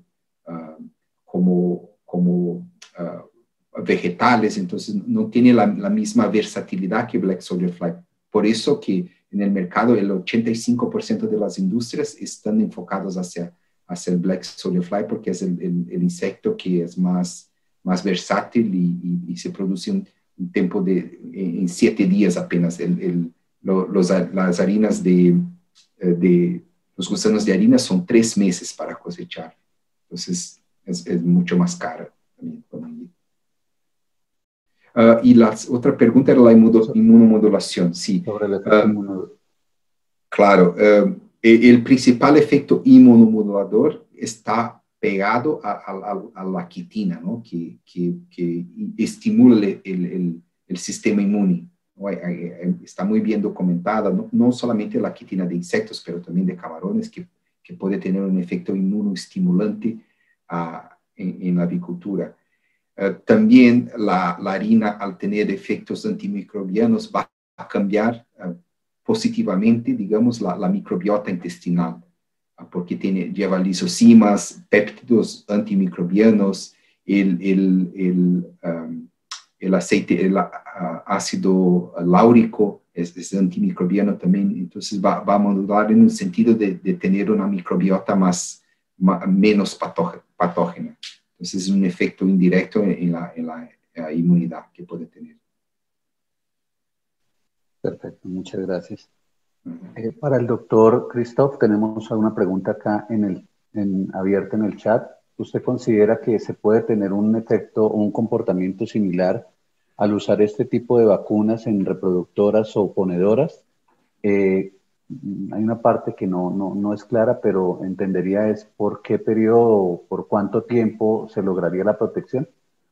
como vegetales, entonces no tiene la misma versatilidad que Black Soldier Fly. Por eso que en el mercado el 85% de las industrias están enfocados hacia el Black Soldier Fly porque es el insecto que es más versátil y se produce un tiempo en 7 días apenas. Las harinas los gusanos de harina son 3 meses para cosechar. Entonces, es mucho más cara también. Y la otra pregunta era la inmunomodulación, sí. Sobre el efecto inmunológico. Claro, el principal efecto inmunomodulador está pegado a la quitina, ¿no? que estimula el sistema inmune. Está muy bien documentada, no solamente la quitina de insectos, pero también de camarones, que puede tener un efecto inmunoestimulante en la avicultura. También la harina, al tener efectos antimicrobianos, va a cambiar positivamente, digamos, la microbiota intestinal, porque lleva lisocimas, péptidos antimicrobianos, el aceite, el ácido láurico es antimicrobiano también, entonces va a modular en el sentido de tener una microbiota menos patógena. Entonces es un efecto indirecto en la inmunidad que puede tener. Perfecto, muchas gracias. Para el doctor Christoph, tenemos una pregunta acá abierta en el chat. ¿Usted considera que se puede tener un efecto o un comportamiento similar al usar este tipo de vacunas en reproductoras o ponedoras? Hay una parte que no es clara, pero entendería es por qué periodo o por cuánto tiempo se lograría la protección.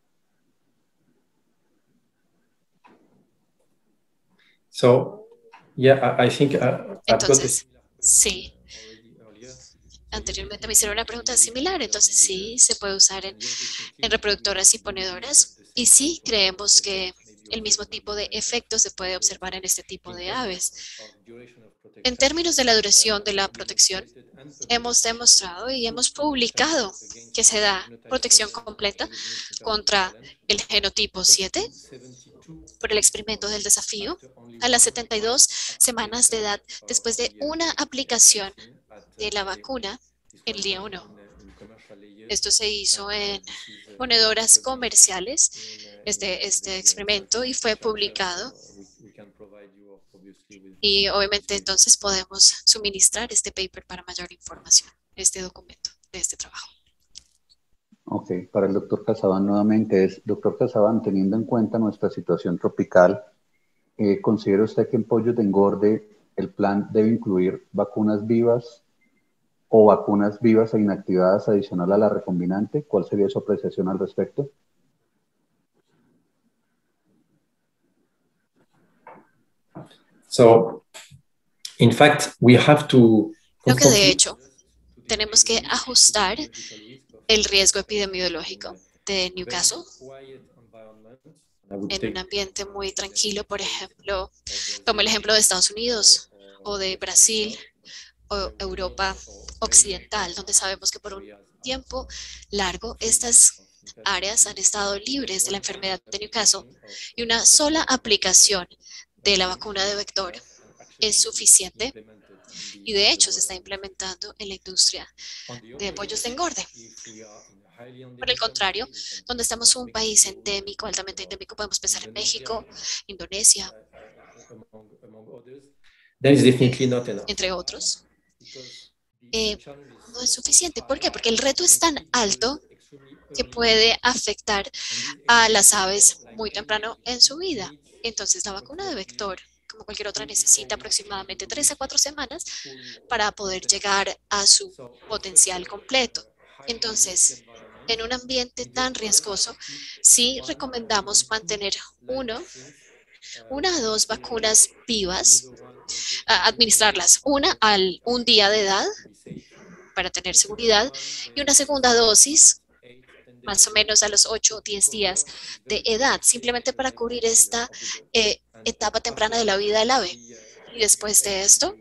So, yeah, I think Entonces, sí. Anteriormente me hicieron una pregunta similar, entonces sí, se puede usar en reproductoras y ponedoras. Y sí, creemos que el mismo tipo de efecto se puede observar en este tipo de aves. En términos de la duración de la protección, hemos demostrado y hemos publicado que se da protección completa contra el genotipo 7 por el experimento del desafío a las 72 semanas de edad después de una aplicación de la vacuna el día 1. Esto se hizo en ponedoras comerciales, este experimento, y fue publicado. Y obviamente entonces podemos suministrar este paper para mayor información, este documento de este trabajo. Ok, para el doctor Casabán nuevamente doctor Casabán, teniendo en cuenta nuestra situación tropical, ¿considera usted que en pollos de engorde el plan debe incluir vacunas vivas o vacunas vivas e inactivadas adicional a la recombinante? ¿Cuál sería su apreciación al respecto? So, in fact, we have to Creo que de hecho tenemos que ajustar el riesgo epidemiológico de Newcastle en un ambiente muy tranquilo, por ejemplo, como el ejemplo de Estados Unidos o de Brasil o Europa Occidental, donde sabemos que por un tiempo largo estas áreas han estado libres de la enfermedad de Newcastle y una sola aplicación de la vacuna de vector es suficiente y de hecho se está implementando en la industria de pollos de engorde. Por el contrario, donde estamos un país endémico, altamente endémico, podemos pensar en México, Indonesia, entre otros. No es suficiente. ¿Por qué? Porque el reto es tan alto que puede afectar a las aves muy temprano en su vida. Entonces, la vacuna de vector, como cualquier otra, necesita aproximadamente 3 a 4 semanas para poder llegar a su potencial completo. Entonces, en un ambiente tan riesgoso, sí recomendamos mantener una o dos vacunas vivas, administrarlas una al un día de edad para tener seguridad y una segunda dosis más o menos a los 8 o 10 días de edad, simplemente para cubrir esta etapa temprana de la vida del ave. Y después de esto,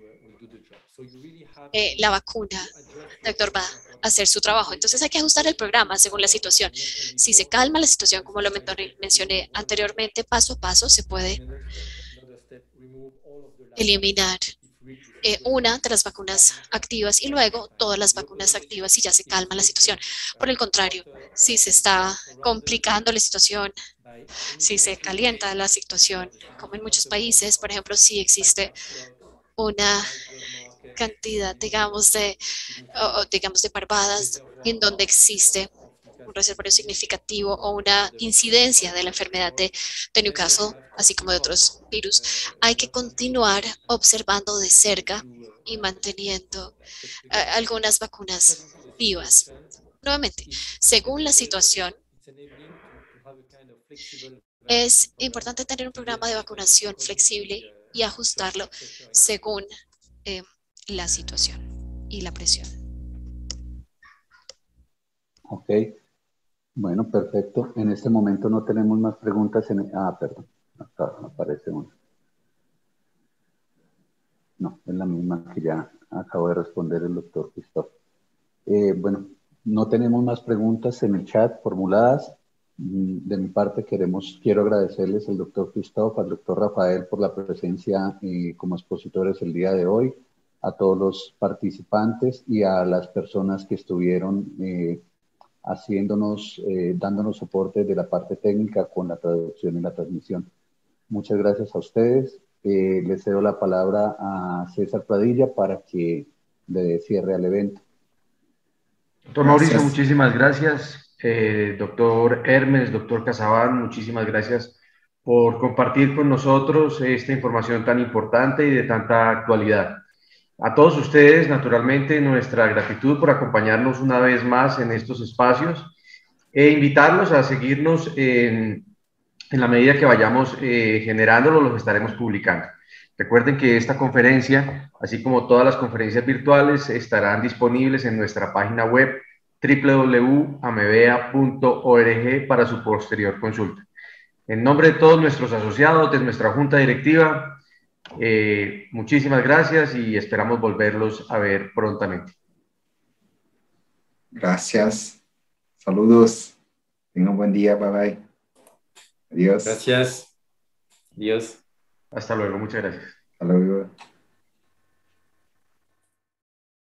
la vacuna, doctor, va a hacer su trabajo. Entonces hay que ajustar el programa según la situación. Si se calma la situación, como lo mencioné anteriormente, paso a paso se puede eliminar una de las vacunas activas y luego todas las vacunas activas y ya se calma la situación. Por el contrario, si se está complicando la situación, si se calienta la situación, como en muchos países, por ejemplo, si existe una cantidad, digamos, de parvadas en donde existe un reservorio significativo o una incidencia de la enfermedad de Newcastle, así como de otros virus, hay que continuar observando de cerca y manteniendo algunas vacunas vivas. Nuevamente, según la situación, es importante tener un programa de vacunación flexible y ajustarlo según la situación y la presión. Ok, bueno, perfecto. En este momento no tenemos más preguntas. Perdón, acá aparece una. No, es la misma que ya acabo de responder el doctor Christoph. Bueno, no tenemos más preguntas en el chat formuladas. De mi parte quiero agradecerles al doctor Christoph, al doctor Rafael por la presencia como expositores el día de hoy, a todos los participantes y a las personas que estuvieron dándonos soporte de la parte técnica con la traducción y la transmisión. Muchas gracias a ustedes. Les cedo la palabra a César Pradilla para que le dé cierre al evento. Doctor Mauricio, muchísimas gracias. Doctor Hermes, doctor Casabán, muchísimas gracias por compartir con nosotros esta información tan importante y de tanta actualidad. A todos ustedes, naturalmente, nuestra gratitud por acompañarnos una vez más en estos espacios e invitarlos a seguirnos en la medida que vayamos generándolo, los estaremos publicando. Recuerden que esta conferencia, así como todas las conferencias virtuales, estarán disponibles en nuestra página web www.amebea.org para su posterior consulta. En nombre de todos nuestros asociados, de nuestra junta directiva, muchísimas gracias y esperamos volverlos a ver prontamente. Gracias. Saludos. Tengan un buen día. Bye bye. Adiós. Gracias. Adiós. Hasta luego. Muchas gracias. Hasta luego.